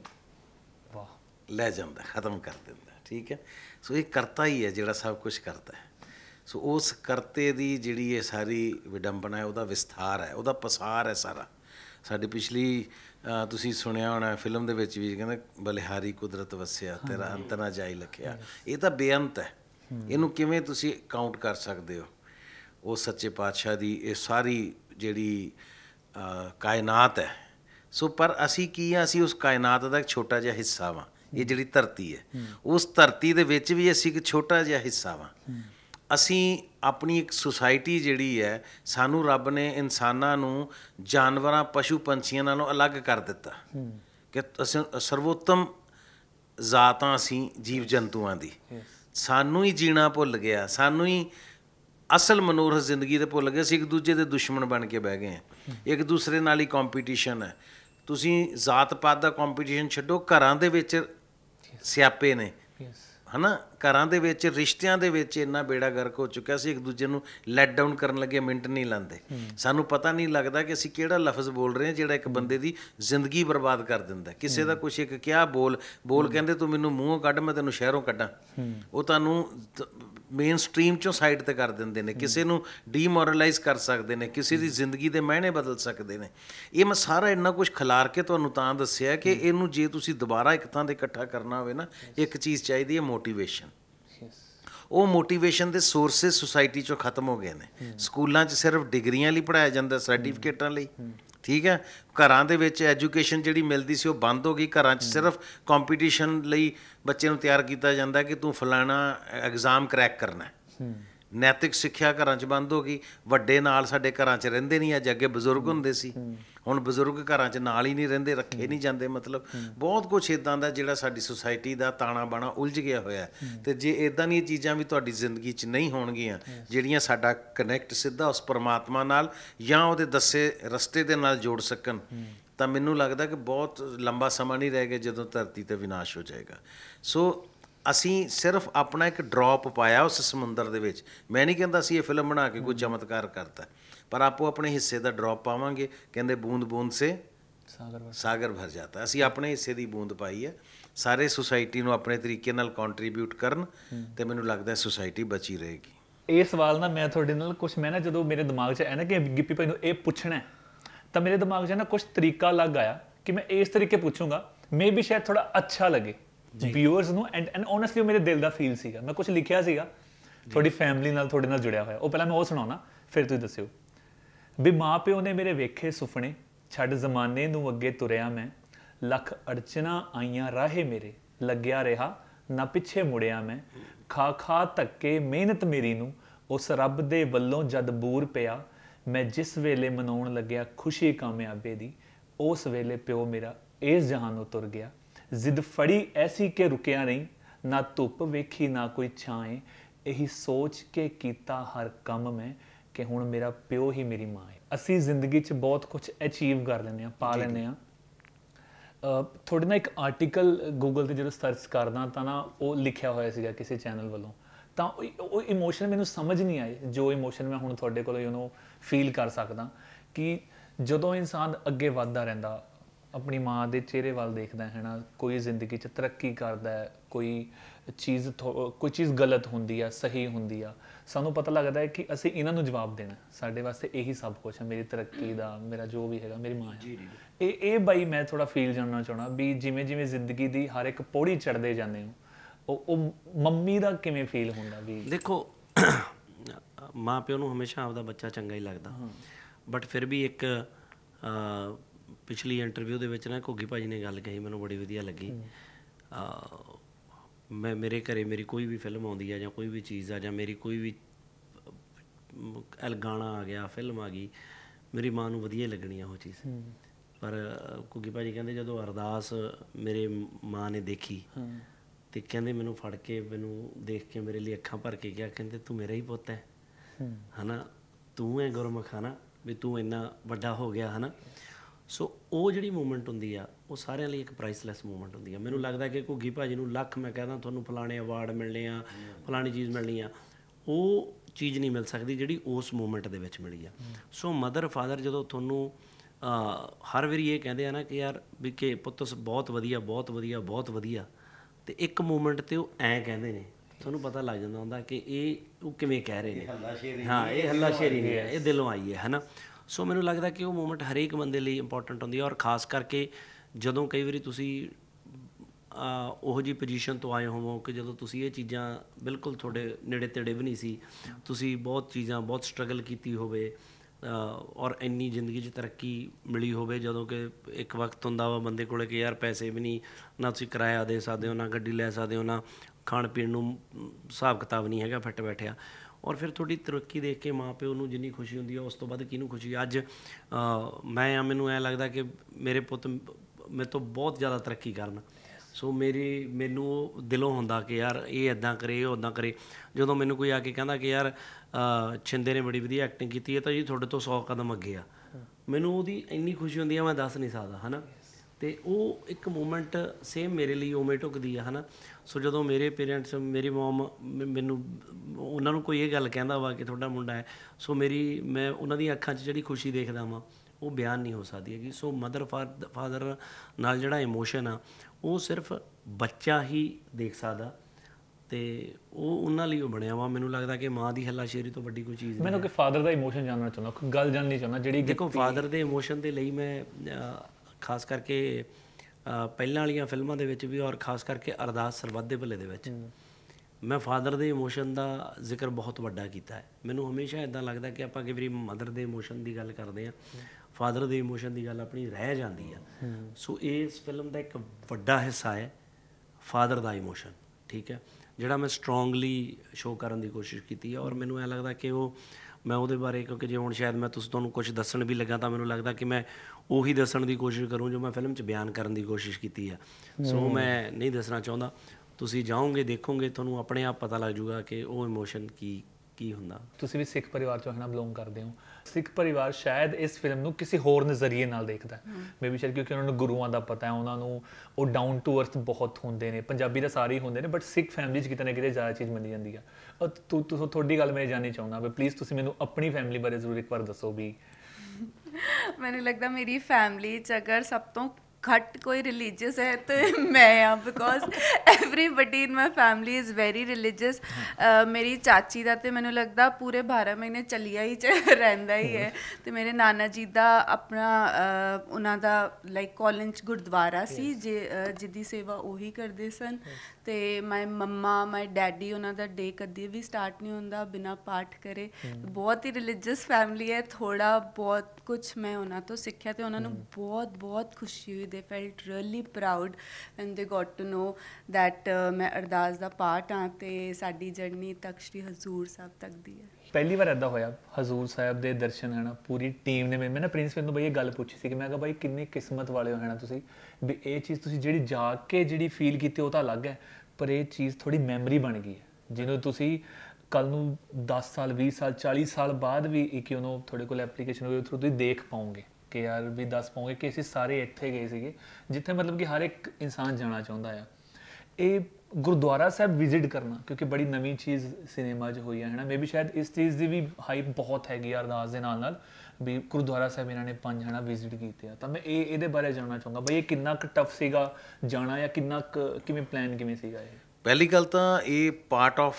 ਲੈ ਜਾਂਦਾ, ਖ਼ਤਮ ਕਰ ਦਿੰਦਾ, ਠੀਕ ਹੈ। ਸੋ ਇਹ ਕਰਤਾ ਹੀ ਹੈ ਜਿਹੜਾ ਸਭ ਕੁਝ ਕਰਦਾ ਹੈ। ਸੋ ਉਸ ਕਰਤੇ ਦੀ ਜਿਹੜੀ ਇਹ ਸਾਰੀ ਵਿਡੰਬਨਾ ਹੈ, ਉਹਦਾ ਵਿਸਥਾਰ ਹੈ, ਉਹਦਾ ਪਸਾਰ ਹੈ ਸਾਰਾ। ਸਾਡੀ ਪਿਛਲੀ ਤੁਸੀਂ ਸੁਣਿਆ ਹੋਣਾ ਫਿਲਮ ਦੇ ਵਿੱਚ ਵੀ ਕਹਿੰਦੇ ਬਲਿਹਾਰੀ ਕੁਦਰਤ ਵਸਿਆ, ਤੇਰਾ ਅੰਤ ਨਾ ਜਾਈ ਲਖਿਆ। ਇਹ ਤਾਂ ਬੇਅੰਤ ਹੈ, ਇਹਨੂੰ ਕਿਵੇਂ ਤੁਸੀਂ ਕਾਊਂਟ ਕਰ ਸਕਦੇ ਹੋ? ਉਹ ਸੱਚੇ ਪਾਤਸ਼ਾਹ ਦੀ ਇਹ ਸਾਰੀ ਜਿਹੜੀ ਕਾਇਨਾਤ ਹੈ। ਸੋ ਪਰ ਅਸੀਂ ਕੀ ਹਾਂ? ਅਸੀਂ ਉਸ ਕਾਇਨਾਤ ਦਾ ਇੱਕ ਛੋਟਾ ਜਿਹਾ ਹਿੱਸਾ ਵਾਂ। ਇਹ ਜਿਹੜੀ ਧਰਤੀ ਹੈ, ਉਸ ਧਰਤੀ ਦੇ ਵਿੱਚ ਵੀ ਅਸੀਂ ਇੱਕ ਛੋਟਾ ਜਿਹਾ ਹਿੱਸਾ ਵਾਂ। ਅਸੀਂ ਆਪਣੀ ਇੱਕ ਸੁਸਾਇਟੀ ਜਿਹੜੀ ਹੈ, ਸਾਨੂੰ ਰੱਬ ਨੇ ਇਨਸਾਨਾਂ ਨੂੰ ਜਾਨਵਰਾਂ, ਪਸ਼ੂ ਪੰਛੀਆਂ ਨਾਲੋਂ ਅਲੱਗ ਕਰ ਦਿੱਤਾ ਕਿ ਅਸੀਂ ਸਰਵੋਤਮ ਜ਼ਾਤ ਹਾਂ, ਅਸੀਂ ਜੀਵ ਜੰਤੂਆਂ ਦੀ। ਸਾਨੂੰ ਹੀ ਜੀਣਾ ਭੁੱਲ ਗਿਆ, ਸਾਨੂੰ ਹੀ ਅਸਲ ਮਨੋਰਥ ਜ਼ਿੰਦਗੀ ਦੇ ਭੁੱਲ ਗਏ। ਅਸੀਂ ਇੱਕ ਦੂਜੇ ਦੇ ਦੁਸ਼ਮਣ ਬਣ ਕੇ ਬਹਿ ਗਏ ਹਾਂ। ਇੱਕ ਦੂਸਰੇ ਨਾਲ ਹੀ ਕੰਪੀਟੀਸ਼ਨ ਹੈ। ਤੁਸੀਂ ਜ਼ਾਤ ਪਾਤ ਦਾ ਕੰਪੀਟੀਸ਼ਨ ਛੱਡੋ, ਘਰਾਂ ਦੇ ਵਿੱਚ ਸਿਆਪੇ ਨੇ, ਹੈ ਨਾ। ਘਰਾਂ ਦੇ ਵਿੱਚ, ਰਿਸ਼ਤਿਆਂ ਦੇ ਵਿੱਚ ਇੰਨਾ ਬੇੜਾ ਗਰਕ ਹੋ ਚੁੱਕਿਆ ਸੀ, ਇੱਕ ਦੂਜੇ ਨੂੰ ਲੈਟ ਡਾਊਨ ਕਰਨ ਲੱਗੇ ਮਿੰਟ ਨਹੀਂ ਲਾਉਂਦੇ। ਸਾਨੂੰ ਪਤਾ ਨਹੀਂ ਲੱਗਦਾ ਕਿ ਅਸੀਂ ਕਿਹੜਾ ਲਫ਼ਜ਼ ਬੋਲ ਰਹੇ ਹਾਂ ਜਿਹੜਾ ਇੱਕ ਬੰਦੇ ਦੀ ਜ਼ਿੰਦਗੀ ਬਰਬਾਦ ਕਰ ਦਿੰਦਾ। ਕਿਸੇ ਦਾ ਕੁਛ ਇੱਕ ਕਿਹਾ ਬੋਲ ਕਹਿੰਦੇ ਤੂੰ ਮੈਨੂੰ ਮੂੰਹੋਂ ਕੱਢ, ਮੈਂ ਤੈਨੂੰ ਸ਼ਹਿਰੋਂ ਕੱਢਾਂ, ਉਹ ਤੁਹਾਨੂੰ ਮੇਨ ਸਟਰੀਮ 'ਚੋਂ ਸਾਈਡ 'ਤੇ ਕਰ ਦਿੰਦੇ ਨੇ। ਕਿਸੇ ਨੂੰ ਡੀਮੋਰਲਾਈਜ਼ ਕਰ ਸਕਦੇ ਨੇ, ਕਿਸੇ ਦੀ ਜ਼ਿੰਦਗੀ ਦੇ ਮਾਇਨੇ ਬਦਲ ਸਕਦੇ ਨੇ। ਇਹ ਮੈਂ ਸਾਰਾ ਇੰਨਾ ਕੁਛ ਖਿਲਾਰ ਕੇ ਤੁਹਾਨੂੰ ਤਾਂ ਦੱਸਿਆ ਕਿ ਇਹਨੂੰ ਜੇ ਤੁਸੀਂ ਦੁਬਾਰਾ ਇੱਕ ਥਾਂ 'ਤੇ ਇਕੱਠਾ ਕਰਨਾ ਹੋਵੇ ਨਾ, ਇੱਕ ਚੀਜ਼ ਚਾਹੀਦੀ ਹੈ, ਮੋਟੀਵੇਸ਼ਨ। ਉਹ ਮੋਟੀਵੇਸ਼ਨ ਦੇ ਸੋਰਸਿਸ ਸੁਸਾਇਟੀ 'ਚੋਂ ਖਤਮ ਹੋ ਗਏ ਨੇ। ਸਕੂਲਾਂ 'ਚ ਸਿਰਫ ਡਿਗਰੀਆਂ ਲਈ ਪੜ੍ਹਾਇਆ ਜਾਂਦਾ, ਸਰਟੀਫਿਕੇਟਾਂ ਲਈ, ਠੀਕ ਹੈ। ਘਰਾਂ ਦੇ ਵਿੱਚ ਐਜੂਕੇਸ਼ਨ ਜਿਹੜੀ ਮਿਲਦੀ ਸੀ ਉਹ ਬੰਦ ਹੋ ਗਈ। ਘਰਾਂ 'ਚ ਸਿਰਫ ਕੰਪੀਟੀਸ਼ਨ ਲਈ ਬੱਚੇ ਨੂੰ ਤਿਆਰ ਕੀਤਾ ਜਾਂਦਾ ਕਿ ਤੂੰ ਫਲਾਣਾ ਐਗਜ਼ਾਮ ਕਰੈਕ ਕਰਨਾ। ਨੈਤਿਕ ਸਿੱਖਿਆ ਘਰਾਂ 'ਚ ਬੰਦ ਹੋ ਗਈ। ਵੱਡੇ ਨਾਲ ਸਾਡੇ ਘਰਾਂ 'ਚ ਰਹਿੰਦੇ ਨਹੀਂ। ਅੱਜ ਅੱਗੇ ਬਜ਼ੁਰਗ ਹੁੰਦੇ ਸੀ, ਹੁਣ ਬਜ਼ੁਰਗ ਘਰਾਂ 'ਚ ਨਾਲ ਹੀ ਨਹੀਂ ਰਹਿੰਦੇ, ਰੱਖੇ ਨਹੀਂ ਜਾਂਦੇ। ਮਤਲਬ ਬਹੁਤ ਕੁਛ ਇੱਦਾਂ ਦਾ ਜਿਹੜਾ ਸਾਡੀ ਸੁਸਾਇਟੀ ਦਾ ਤਾਣਾ ਬਾਣਾ ਉਲਝ ਗਿਆ ਹੋਇਆ। ਅਤੇ ਜੇ ਇੱਦਾਂ ਦੀਆਂ ਚੀਜ਼ਾਂ ਵੀ ਤੁਹਾਡੀ ਜ਼ਿੰਦਗੀ 'ਚ ਨਹੀਂ ਹੋਣਗੀਆਂ ਜਿਹੜੀਆਂ ਸਾਡਾ ਕਨੈਕਟ ਸਿੱਧਾ ਉਸ ਪਰਮਾਤਮਾ ਨਾਲ ਜਾਂ ਉਹਦੇ ਦੱਸੇ ਰਸਤੇ ਦੇ ਨਾਲ ਜੋੜ ਸਕਣ, ਤਾਂ ਮੈਨੂੰ ਲੱਗਦਾ ਕਿ ਬਹੁਤ ਲੰਬਾ ਸਮਾਂ ਨਹੀਂ ਰਹਿ ਗਿਆ ਜਦੋਂ ਧਰਤੀ 'ਤੇ ਵਿਨਾਸ਼ ਹੋ ਜਾਏਗਾ। ਸੋ ਅਸੀਂ ਸਿਰਫ ਆਪਣਾ ਇੱਕ ਡਰੋਪ ਪਾਇਆ ਉਸ ਸਮੁੰਦਰ ਦੇ ਵਿੱਚ। ਮੈਂ ਨਹੀਂ ਕਹਿੰਦਾ ਅਸੀਂ ਇਹ ਫਿਲਮ ਬਣਾ ਕੇ ਕੋਈ ਚਮਤਕਾਰ ਕਰਤਾ, ਪਰ ਆਪੋ ਆਪਣੇ ਹਿੱਸੇ ਦਾ ਡਰੋਪ ਪਾਵਾਂਗੇ। ਕਹਿੰਦੇ ਬੂੰਦ ਬੂੰਦ ਸੇ ਸਾਗਰ ਭਰ ਜਾਤਾ। ਅਸੀਂ ਆਪਣੇ ਹਿੱਸੇ ਦੀ ਬੂੰਦ ਪਾਈ ਹੈ। ਸਾਰੇ ਸੁਸਾਇਟੀ ਨੂੰ ਆਪਣੇ ਤਰੀਕੇ ਨਾਲ ਕੰਟਰੀਬਿਊਟ ਕਰਨ, ਅਤੇ ਮੈਨੂੰ ਲੱਗਦਾ ਸੁਸਾਇਟੀ ਬਚੀ ਰਹੇਗੀ। ਇਹ ਸਵਾਲ ਨਾ ਮੈਂ ਤੁਹਾਡੇ ਨਾਲ ਕੁਛ, ਮੈਂ ਨਾ ਜਦੋਂ ਮੇਰੇ ਦਿਮਾਗ 'ਚ ਆਇਆ ਨਾ ਕਿ ਗਿੱਪੀ ਭਾਈ ਨੂੰ ਇਹ ਪੁੱਛਣਾ, ਤਾਂ ਮੇਰੇ ਦਿਮਾਗ 'ਚ ਨਾ ਕੁਛ ਤਰੀਕਾ ਲੱਗ ਆਇਆ ਕਿ ਮੈਂ ਇਸ ਤਰੀਕੇ ਪੁੱਛੂੰਗਾ, ਮੇ ਵੀ ਸ਼ਾਇਦ ਥੋੜਾ ਅੱਛਾ ਲੱਗੇ ਵਿਊਅਰਸ ਨੂੰ। ਐਂਡ ਓਨੈਸਟਲੀ ਉਹ ਮੇਰੇ ਦਿਲ ਦਾ ਫੀਲ ਸੀਗਾ। ਮੈਂ ਕੁਛ ਲਿਖਿਆ ਸੀਗਾ ਤੁਹਾਡੀ ਫੈਮਿਲੀ ਨਾਲ, ਤੁਹਾਡੇ ਨਾਲ ਜੁੜਿਆ ਹੋਇਆ। ਉਹ ਪਹਿਲਾਂ ਮੈਂ ਉਹ ਸੁਣਾਉਣਾ, ਫਿਰ ਤੁਸੀਂ ਦੱਸਿਓ। ਵੀ ਮਾਂ ਪਿਓ ਨੇ ਮੇਰੇ ਵੇਖੇ ਸੁਪਨੇ, ਛੱਡ ਜ਼ਮਾਨੇ ਨੂੰ ਅੱਗੇ ਤੁਰਿਆ ਮੈਂ। ਲੱਖ ਅੜਚਨਾ ਆਈਆਂ ਰਾਹੇ ਮੇਰੇ, ਲੱਗਿਆ ਰਿਹਾ ਨਾ ਪਿੱਛੇ ਮੁੜਿਆ ਮੈਂ। ਖਾ ਧੱਕੇ ਮਿਹਨਤ ਮੇਰੀ ਨੂੰ, ਉਸ ਰੱਬ ਦੇ ਵੱਲੋਂ ਜਦ ਬੂਰ ਪਿਆ। ਮੈਂ ਜਿਸ ਵੇਲੇ ਮਨਾਉਣ ਲੱਗਿਆ ਖੁਸ਼ੀ ਕਾਮਯਾਬੀ ਦੀ, ਉਸ ਵੇਲੇ ਪਿਓ ਮੇਰਾ ਇਸ ਜਹਾਨੋਂ ਤੁਰ ਗਿਆ। ਜ਼ਿੱਦ ਫੜੀ ਐਸੀ ਕਿ ਰੁਕਿਆ ਨਹੀਂ, ਨਾ ਧੁੱਪ ਵੇਖੀ ਨਾ ਕੋਈ ਛਾਂ। ਇਹੀ ਸੋਚ ਕੇ ਕੀਤਾ ਹਰ ਕੰਮ ਮੈਂ, ਕਿ ਹੁਣ ਮੇਰਾ ਪਿਓ ਹੀ ਮੇਰੀ ਮਾਂ ਹੈ। ਅਸੀਂ ਜ਼ਿੰਦਗੀ 'ਚ ਬਹੁਤ ਕੁਛ ਅਚੀਵ ਕਰ ਲੈਂਦੇ ਹਾਂ, ਪਾ ਲੈਂਦੇ ਹਾਂ। ਤੁਹਾਡੇ ਨਾਲ ਇੱਕ ਆਰਟੀਕਲ ਗੂਗਲ ਤੇ ਜਦੋਂ ਸਰਚ ਕਰਦਾ ਤਾਂ ਨਾ ਉਹ ਲਿਖਿਆ ਹੋਇਆ ਸੀਗਾ ਕਿਸੇ ਚੈਨਲ ਵੱਲੋਂ, ਤਾਂ ਉਹ ਇਮੋਸ਼ਨ ਮੈਨੂੰ ਸਮਝ ਨਹੀਂ ਆਏ ਜੋ ਇਮੋਸ਼ਨ ਮੈਂ ਹੁਣ ਤੁਹਾਡੇ ਕੋਲੋਂ ਫੀਲ ਕਰ ਸਕਦਾ ਕਿ ਜਦੋਂ ਇਨਸਾਨ ਅੱਗੇ ਵੱਧਦਾ ਰਹਿੰਦਾ, ਆਪਣੀ ਮਾਂ ਦੇ ਚਿਹਰੇ ਵੱਲ ਦੇਖਦਾ ਹੈ ਨਾ, ਕੋਈ ਜ਼ਿੰਦਗੀ 'ਚ ਤਰੱਕੀ ਕਰਦਾ ਹੈ, ਕੋਈ ਚੀਜ਼ ਗਲਤ ਹੁੰਦੀ ਆ, ਸਹੀ ਹੁੰਦੀ ਆ, ਸਾਨੂੰ ਪਤਾ ਲੱਗਦਾ ਹੈ ਕਿ ਅਸੀਂ ਇਹਨਾਂ ਨੂੰ ਜਵਾਬ ਦੇਣਾ, ਸਾਡੇ ਵਾਸਤੇ ਇਹੀ ਸਭ ਕੁਛ ਹੈ, ਮੇਰੀ ਤਰੱਕੀ ਦਾ, ਮੇਰਾ ਜੋ ਵੀ ਹੈਗਾ, ਮੇਰੀ ਮਾਂ ਹੈ। ਇਹ ਬਾਈ ਮੈਂ ਥੋੜਾ ਫੀਲ ਜਾਣਨਾ ਚਾਹਣਾ ਵੀ ਜਿਵੇਂ ਜਿਵੇਂ ਜ਼ਿੰਦਗੀ ਦੀ ਹਰ ਇੱਕ ਪੌੜੀ ਚੜ੍ਹਦੇ ਜਾਂਦੇ ਹੋ, ਉਹ ਮੰਮੀ ਦਾ ਕਿਵੇਂ ਫੀਲ ਹੁੰਦਾ? ਵੀ ਦੇਖੋ ਮਾਂ ਪਿਓ ਨੂੰ ਹਮੇਸ਼ਾ ਆਪਦਾ ਬੱਚਾ ਚੰਗਾ ਹੀ ਲੱਗਦਾ, ਬਟ ਫਿਰ ਵੀ ਇੱਕ ਪਿਛਲੀ ਇੰਟਰਵਿਊ ਦੇ ਵਿੱਚ ਨਾ ਘੁੱਗੀ ਭਾਜੀ ਨੇ ਗੱਲ ਕਹੀ, ਮੈਨੂੰ ਬੜੀ ਵਧੀਆ ਲੱਗੀ। ਮੇਰੇ ਘਰੇ ਮੇਰੀ ਕੋਈ ਵੀ ਫਿਲਮ ਆਉਂਦੀ ਆ ਜਾਂ ਕੋਈ ਵੀ ਚੀਜ਼ ਆ ਜਾਂ ਮੇਰੀ ਕੋਈ ਵੀ ਗਾਣਾ ਆ ਗਿਆ, ਫਿਲਮ ਆ ਗਈ, ਮੇਰੀ ਮਾਂ ਨੂੰ ਵਧੀਆ ਲੱਗਣੀ ਆ ਉਹ ਚੀਜ਼। ਪਰ ਘੁੱਗੀ ਭਾਜੀ ਕਹਿੰਦੇ ਜਦੋਂ ਅਰਦਾਸ ਮੇਰੇ ਮਾਂ ਨੇ ਦੇਖੀ ਤੇ ਕਹਿੰਦੇ ਮੈਨੂੰ ਫੜ ਕੇ, ਮੈਨੂੰ ਦੇਖ ਕੇ ਮੇਰੇ ਲਈ ਅੱਖਾਂ ਭਰ ਕੇ ਕਿਹਾ, ਕਹਿੰਦੇ ਤੂੰ ਮੇਰਾ ਹੀ ਪੁੱਤ ਹੈ ਨਾ, ਤੂੰ ਹੈ ਗੁਰਮੁਖ ਹੈ ਨਾ, ਵੀ ਤੂੰ ਇੰਨਾ ਵੱਡਾ ਹੋ ਗਿਆ ਹੈ ਨਾ। ਸੋ ਉਹ ਜਿਹੜੀ ਮੂਮੈਂਟ ਹੁੰਦੀ ਆ ਉਹ ਸਾਰਿਆਂ ਲਈ ਇੱਕ ਪ੍ਰਾਈਸਲੈਸ ਮੂਮੈਂਟ ਹੁੰਦੀ ਆ। ਮੈਨੂੰ ਲੱਗਦਾ ਕਿ ਘੁੱਗੀ ਭਾਜੀ ਨੂੰ ਲੱਖ ਮੈਂ ਕਹਿੰਦਾ ਤੁਹਾਨੂੰ ਫਲਾਣੇ ਅਵਾਰਡ ਮਿਲਣੇ ਆ, ਫਲਾਣੀ ਚੀਜ਼ ਮਿਲਣੀ ਆ, ਉਹ ਚੀਜ਼ ਨਹੀਂ ਮਿਲ ਸਕਦੀ ਜਿਹੜੀ ਉਸ ਮੂਮੈਂਟ ਦੇ ਵਿੱਚ ਮਿਲੀ ਆ। ਸੋ ਮਦਰ ਫਾਦਰ ਜਦੋਂ ਤੁਹਾਨੂੰ ਹਰ ਵਾਰੀ ਇਹ ਕਹਿੰਦੇ ਆ ਨਾ ਕਿ ਯਾਰ ਵੀ ਕਿ ਪੁੱਤ ਬਹੁਤ ਵਧੀਆ, ਬਹੁਤ ਵਧੀਆ, ਬਹੁਤ ਵਧੀਆ, ਤੇ ਇੱਕ ਮੂਮੈਂਟ 'ਤੇ ਉਹ ਐਂ ਕਹਿੰਦੇ ਨੇ, ਤੁਹਾਨੂੰ ਪਤਾ ਲੱਗ ਜਾਂਦਾ ਹੁੰਦਾ ਕਿ ਉਹ ਕਿਵੇਂ ਕਹਿ ਰਹੇ ਨੇ। ਹਾਂ, ਇਹ ਹੱਲਾਸ਼ੇਰੀ ਨਹੀਂ ਹੈ, ਇਹ ਦਿਲੋਂ ਆਈ ਹੈ ਨਾ। ਸੋ ਮੈਨੂੰ ਲੱਗਦਾ ਕਿ ਉਹ ਮੂਮੈਂਟ ਹਰੇਕ ਬੰਦੇ ਲਈ ਇੰਪੋਰਟੈਂਟ ਹੁੰਦੀ ਹੈ, ਔਰ ਖ਼ਾਸ ਕਰਕੇ ਜਦੋਂ ਕਈ ਵਾਰੀ ਤੁਸੀਂ ਉਹੋ ਜਿਹੀ ਪੋਜੀਸ਼ਨ ਤੋਂ ਆਏ ਹੋਵੋ ਕਿ ਜਦੋਂ ਤੁਸੀਂ ਇਹ ਚੀਜ਼ਾਂ ਬਿਲਕੁਲ ਤੁਹਾਡੇ ਨੇੜੇ ਤੇੜੇ ਵੀ ਨਹੀਂ ਸੀ, ਤੁਸੀਂ ਬਹੁਤ ਚੀਜ਼ਾਂ ਬਹੁਤ ਸਟਰਗਲ ਕੀਤੀ ਹੋਵੇ ਔਰ ਇੰਨੀ ਜ਼ਿੰਦਗੀ 'ਚ ਤਰੱਕੀ ਮਿਲੀ ਹੋਵੇ, ਜਦੋਂ ਕਿ ਇੱਕ ਵਕਤ ਹੁੰਦਾ ਵਾ ਬੰਦੇ ਕੋਲ ਕਿ ਯਾਰ ਪੈਸੇ ਵੀ ਨਹੀਂ, ਨਾ ਤੁਸੀਂ ਕਿਰਾਇਆ ਦੇ ਸਕਦੇ ਹੋ, ਨਾ ਗੱਡੀ ਲੈ ਸਕਦੇ ਹੋ, ਨਾ ਖਾਣ ਪੀਣ ਨੂੰ ਹਿਸਾਬ ਕਿਤਾਬ ਨਹੀਂ ਹੈਗਾ ਫਿੱਟ ਬੈਠਿਆ, ਔਰ ਫਿਰ ਤੁਹਾਡੀ ਤਰੱਕੀ ਦੇਖ ਕੇ ਮਾਂ ਪਿਓ ਨੂੰ ਜਿੰਨੀ ਖੁਸ਼ੀ ਹੁੰਦੀ ਹੈ ਉਸ ਤੋਂ ਵੱਧ ਕਿਹਨੂੰ ਖੁਸ਼ੀ। ਅੱਜ ਮੈਨੂੰ ਐਂ ਲੱਗਦਾ ਕਿ ਮੇਰੇ ਪੁੱਤ ਮੇਰੇ ਤੋਂ ਬਹੁਤ ਜ਼ਿਆਦਾ ਤਰੱਕੀ ਕਰਨ, ਸੋ ਮੈਨੂੰ ਦਿਲੋਂ ਹੁੰਦਾ ਕਿ ਯਾਰ ਇਹ ਇੱਦਾਂ ਕਰੇ, ਇਹ ਉੱਦਾਂ ਕਰੇ। ਜਦੋਂ ਮੈਨੂੰ ਕੋਈ ਆ ਕੇ ਕਹਿੰਦਾ ਕਿ ਯਾਰ ਛਿੰਦੇ ਨੇ ਬੜੀ ਵਧੀਆ ਐਕਟਿੰਗ ਕੀਤੀ ਹੈ ਤਾਂ ਜੀ ਤੁਹਾਡੇ ਤੋਂ 100 ਕਦਮ ਅੱਗੇ ਆ, ਮੈਨੂੰ ਉਹਦੀ ਇੰਨੀ ਖੁਸ਼ੀ ਹੁੰਦੀ ਆ ਮੈਂ ਦੱਸ ਨਹੀਂ ਸਕਦਾ ਹੈ ਨਾ। ਅਤੇ ਉਹ ਇੱਕ ਮੂਮੈਂਟ ਸੇਮ ਮੇਰੇ ਲਈ ਉਵੇਂ ਢੁੱਕਦੀ ਆ ਹੈ ਨਾ। ਸੋ ਜਦੋਂ ਮੇਰੇ ਪੇਰੈਂਟਸ, ਮੇਰੀ ਮੋਮ ਮੈਨੂੰ ਉਹਨਾਂ ਨੂੰ ਕੋਈ ਇਹ ਗੱਲ ਕਹਿੰਦਾ ਵਾ ਕਿ ਤੁਹਾਡਾ ਮੁੰਡਾ ਹੈ, ਸੋ ਮੈਂ ਉਹਨਾਂ ਦੀਆਂ ਅੱਖਾਂ 'ਚ ਜਿਹੜੀ ਖੁਸ਼ੀ ਦੇਖਦਾ ਵਾਂ ਉਹ ਬਿਆਨ ਨਹੀਂ ਹੋ ਸਕਦੀ ਹੈਗੀ। ਸੋ ਮਦਰ ਫਾਦਰ ਨਾਲ ਜਿਹੜਾ ਇਮੋਸ਼ਨ ਆ ਉਹ ਸਿਰਫ ਬੱਚਾ ਹੀ ਦੇਖ ਸਕਦਾ, ਅਤੇ ਉਹ ਉਹਨਾਂ ਲਈ ਉਹ ਬਣਿਆ ਵਾ। ਮੈਨੂੰ ਲੱਗਦਾ ਕਿ ਮਾਂ ਦੀ ਹੱਲਾਸ਼ੇਰੀ ਤੋਂ ਵੱਡੀ ਕੋਈ ਚੀਜ਼ ਨਹੀਂ। ਮੈਨੂੰ ਕਿ ਫਾਦਰ ਦਾ ਇਮੋਸ਼ਨ ਜਾਣਨਾ ਚਾਹੁੰਦਾ, ਕੋਈ ਗੱਲ ਜਾਣਨੀ ਚਾਹੁੰਦਾ ਜਿਹੜੀ ਦੇਖੋ ਫਾਦਰ ਦੇ ਇਮੋਸ਼ਨ ਦੇ ਲਈ ਮੈਂ ਖਾਸ ਕਰਕੇ ਪਹਿਲਾਂ ਵਾਲੀਆਂ ਫਿਲਮਾਂ ਦੇ ਵਿੱਚ ਵੀ ਔਰ ਖਾਸ ਕਰਕੇ ਅਰਦਾਸ ਸਰਬੱਤ ਦੇ ਭਲੇ ਦੇ ਵਿੱਚ ਮੈਂ ਫਾਦਰ ਦੇ ਇਮੋਸ਼ਨ ਦਾ ਜ਼ਿਕਰ ਬਹੁਤ ਵੱਡਾ ਕੀਤਾ ਹੈ। ਮੈਨੂੰ ਹਮੇਸ਼ਾ ਇੱਦਾਂ ਲੱਗਦਾ ਕਿ ਆਪਾਂ ਕਈ ਵਾਰੀ ਮਦਰ ਦੇ ਇਮੋਸ਼ਨ ਦੀ ਗੱਲ ਕਰਦੇ ਹਾਂ, ਫਾਦਰ ਦੇ ਇਮੋਸ਼ਨ ਦੀ ਗੱਲ ਆਪਣੀ ਰਹਿ ਜਾਂਦੀ ਆ। ਸੋ ਇਸ ਫਿਲਮ ਦਾ ਇੱਕ ਵੱਡਾ ਹਿੱਸਾ ਹੈ ਫਾਦਰ ਦਾ ਇਮੋਸ਼ਨ, ਠੀਕ ਹੈ, ਜਿਹੜਾ ਮੈਂ ਸਟਰੋਂਗਲੀ ਸ਼ੋਅ ਕਰਨ ਦੀ ਕੋਸ਼ਿਸ਼ ਕੀਤੀ ਹੈ। ਔਰ ਮੈਨੂੰ ਐਂ ਲੱਗਦਾ ਕਿ ਮੈਂ ਉਹਦੇ ਬਾਰੇ, ਕਿਉਂਕਿ ਜੇ ਹੁਣ ਸ਼ਾਇਦ ਮੈਂ ਤੁਹਾਨੂੰ ਕੁਝ ਦੱਸਣ ਵੀ ਲੱਗਾ ਤਾਂ ਮੈਨੂੰ ਲੱਗਦਾ ਕਿ ਮੈਂ ਉਹੀ ਦੱਸਣ ਦੀ ਕੋਸ਼ਿਸ਼ ਕਰੂੰ ਜੋ ਮੈਂ ਫਿਲਮ 'ਚ ਬਿਆਨ ਕਰਨ ਦੀ ਕੋਸ਼ਿਸ਼ ਕੀਤੀ ਹੈ। ਸੋ ਮੈਂ ਨਹੀਂ ਦੱਸਣਾ ਚਾਹੁੰਦਾ, ਤੁਸੀਂ ਜਾਓਗੇ ਦੇਖੋਗੇ ਤੁਹਾਨੂੰ ਆਪਣੇ ਆਪ ਪਤਾ ਲੱਗ ਜੂਗਾ ਕਿ ਉਹ ਇਮੋਸ਼ਨ ਕੀ ਹੁੰਦਾ। ਤੁਸੀਂ ਵੀ ਸਿੱਖ ਪਰਿਵਾਰ 'ਚੋਂ ਹੈ ਬਿਲੋਂਗ ਕਰਦੇ ਹੋ, ਸਿੱਖ ਪਰਿਵਾਰ ਸ਼ਾਇਦ ਇਸ ਫਿਲਮ ਨੂੰ ਕਿਸੇ ਹੋਰ ਨਜ਼ਰੀਏ ਨਾਲ ਦੇਖਦਾ, ਮੇ ਵੀ ਸ਼ਾਇਦ ਕਿਉਂਕਿ ਉਹਨਾਂ ਨੂੰ ਗੁਰੂਆਂ ਦਾ ਪਤਾ ਹੈ, ਉਹਨਾਂ ਨੂੰ ਉਹ ਡਾਊਨ ਟੂ ਅਰਥ ਬਹੁਤ ਹੁੰਦੇ ਨੇ, ਪੰਜਾਬੀ ਤਾਂ ਸਾਰੇ ਹੀ ਹੁੰਦੇ ਨੇ, ਬਟ ਸਿੱਖ ਫੈਮਿਲੀ 'ਚ ਕਿਤੇ ਨਾ ਕਿਤੇ ਜ਼ਿਆਦਾ ਚੀਜ਼ ਮੰਨੀ ਜਾਂਦੀ ਆ। ਤੁਹਾਡੀ ਗੱਲ ਮੈਂ ਜਾਣਨੀ ਚਾਹੁੰਦਾ ਵੀ ਪਲੀਜ਼ ਤੁਸੀਂ ਮੈਨੂੰ ਆਪਣੀ ਫੈਮਿਲੀ ਬਾਰੇ ਜ਼ਰੂਰ ਇੱਕ ਵਾਰ ਦੱਸੋ। ਵੀ ਮੈਨੂੰ ਲੱਗਦਾ ਮੇਰੀ ਫੈਮਿਲੀ 'ਚ ਅਗਰ ਸਭ ਤੋਂ ਘੱਟ ਕੋਈ ਰਿਲੀਜੀਅਸ ਹੈ ਤਾਂ ਮੈਂ ਹਾਂ, because everybody in my family is very religious. ਮੇਰੀ ਚਾਚੀ ਦਾ ਤਾਂ ਮੈਨੂੰ ਲੱਗਦਾ ਪੂਰੇ 12 ਮਹੀਨੇ ਚਲੀਆ ਹੀ ਰਹਿੰਦਾ ਹੀ ਹੈ, ਅਤੇ ਮੇਰੇ ਨਾਨਾ ਜੀ ਦਾ ਆਪਣਾ ਉਹਨਾਂ ਦਾ ਲਾਈਕ ਕਾਲਜ 'ਚ ਗੁਰਦੁਆਰਾ ਸੀ ਜਿਹਦੀ ਸੇਵਾ ਉਹੀ ਕਰਦੇ ਸਨ। ਅਤੇ ਮਾਈ ਮੰਮਾ ਮਾਈ ਡੈਡੀ, ਉਹਨਾਂ ਦਾ ਡੇ ਕਦੇ ਵੀ ਸਟਾਰਟ ਨਹੀਂ ਹੁੰਦਾ ਬਿਨਾਂ ਪਾਠ ਕਰੇ। ਬਹੁਤ ਹੀ ਰਿਲੀਜੀਅਸ ਫੈਮਿਲੀ ਹੈ। ਥੋੜ੍ਹਾ ਬਹੁਤ ਕੁਛ ਮੈਂ ਉਹਨਾਂ ਤੋਂ ਸਿੱਖਿਆ ਅਤੇ ਉਹਨਾਂ ਨੂੰ ਬਹੁਤ ਬਹੁਤ ਖੁਸ਼ੀ ਹੋਈ। They felt really proud when they got to know that ਮੈਂ ਅਰਦਾਸ ਦਾ ਪਾਰਟ ਹਾਂ ਅਤੇ ਸਾਡੀ ਜਰਨੀ ਤੱਕ ਸ਼੍ਰੀ ਹਜ਼ੂਰ ਸਾਹਿਬ ਤੱਕ ਦੀ ਹੈ। ਪਹਿਲੀ ਵਾਰ ਇੱਦਾਂ ਹੋਇਆ ਹਜ਼ੂਰ ਸਾਹਿਬ ਦੇ ਦਰਸ਼ਨ ਹੈ ਨਾ, ਪੂਰੀ ਟੀਮ ਨੇ, ਮੈਂ ਨਾ ਪ੍ਰਿੰਸ ਨੂੰ ਬਈ ਇਹ ਗੱਲ ਪੁੱਛੀ ਸੀ ਕਿ ਮੈਂ ਕਿਹਾ ਬਾਈ ਕਿੰਨੀ ਕਿਸਮਤ ਵਾਲੇ ਹੋ ਹੈ ਨਾ ਤੁਸੀਂ, ਵੀ ਇਹ ਚੀਜ਼ ਤੁਸੀਂ ਜਿਹੜੀ ਜਾ ਕੇ ਜਿਹੜੀ ਫੀਲ ਕੀਤੀ ਉਹ ਤਾਂ ਅਲੱਗ ਹੈ, ਪਰ ਇਹ ਚੀਜ਼ ਥੋੜ੍ਹੀ ਮੈਮਰੀ ਬਣ ਗਈ ਹੈ ਜਿਹਨੂੰ ਤੁਸੀਂ ਕੱਲ੍ਹ ਨੂੰ 10 ਸਾਲ 20 ਸਾਲ 40 ਸਾਲ ਬਾਅਦ ਵੀ ਇੱਕ ਤੁਹਾਡੇ ਕੋਲ ਐਪਲੀਕੇਸ਼ਨ ਹੋਵੇ, ਉੱਥੋਂ ਤੁਸੀਂ ਦੇਖ ਪਾਓਗੇ ਕਿ ਯਾਰ ਵੀ ਦੱਸ ਪਾਓਗੇ ਕਿ ਅਸੀਂ ਸਾਰੇ ਇੱਥੇ ਗਏ ਸੀਗੇ ਜਿੱਥੇ ਮਤਲਬ ਕਿ ਹਰ ਇੱਕ ਇਨਸਾਨ ਜਾਣਾ ਚਾਹੁੰਦਾ ਆ। ਇਹ ਗੁਰਦੁਆਰਾ ਸਾਹਿਬ ਵਿਜ਼ਿਟ ਕਰਨਾ ਕਿਉਂਕਿ ਬੜੀ ਨਵੀਂ ਚੀਜ਼ ਸਿਨੇਮਾ 'ਚ ਹੋਈ ਹੈ ਹੈ ਨਾ, ਮੇ ਬੀ ਸ਼ਾਇਦ ਇਸ ਚੀਜ਼ ਦੀ ਵੀ ਹਾਈਪ ਬਹੁਤ ਹੈਗੀ ਆ ਅਰਦਾਸ ਦੇ ਨਾਲ ਨਾਲ ਵੀ ਗੁਰਦੁਆਰਾ ਸਾਹਿਬ ਇਹਨਾਂ ਨੇ 5 ਹੈ ਨਾ ਵਿਜ਼ਿਟ ਕੀਤੇ ਆ। ਤਾਂ ਮੈਂ ਇਹਦੇ ਬਾਰੇ ਜਾਣਨਾ ਚਾਹੂੰਗਾ ਬਈ ਇਹ ਕਿੰਨਾ ਕੁ ਟਫ ਸੀਗਾ ਜਾਣਾ ਜਾਂ ਕਿੰਨਾ ਕੁ ਕਿਵੇਂ ਪਲਾਨ ਕਿਵੇਂ ਸੀਗਾ ਇਹ? ਪਹਿਲੀ ਗੱਲ ਤਾਂ ਇਹ ਪਾਰਟ ਆਫ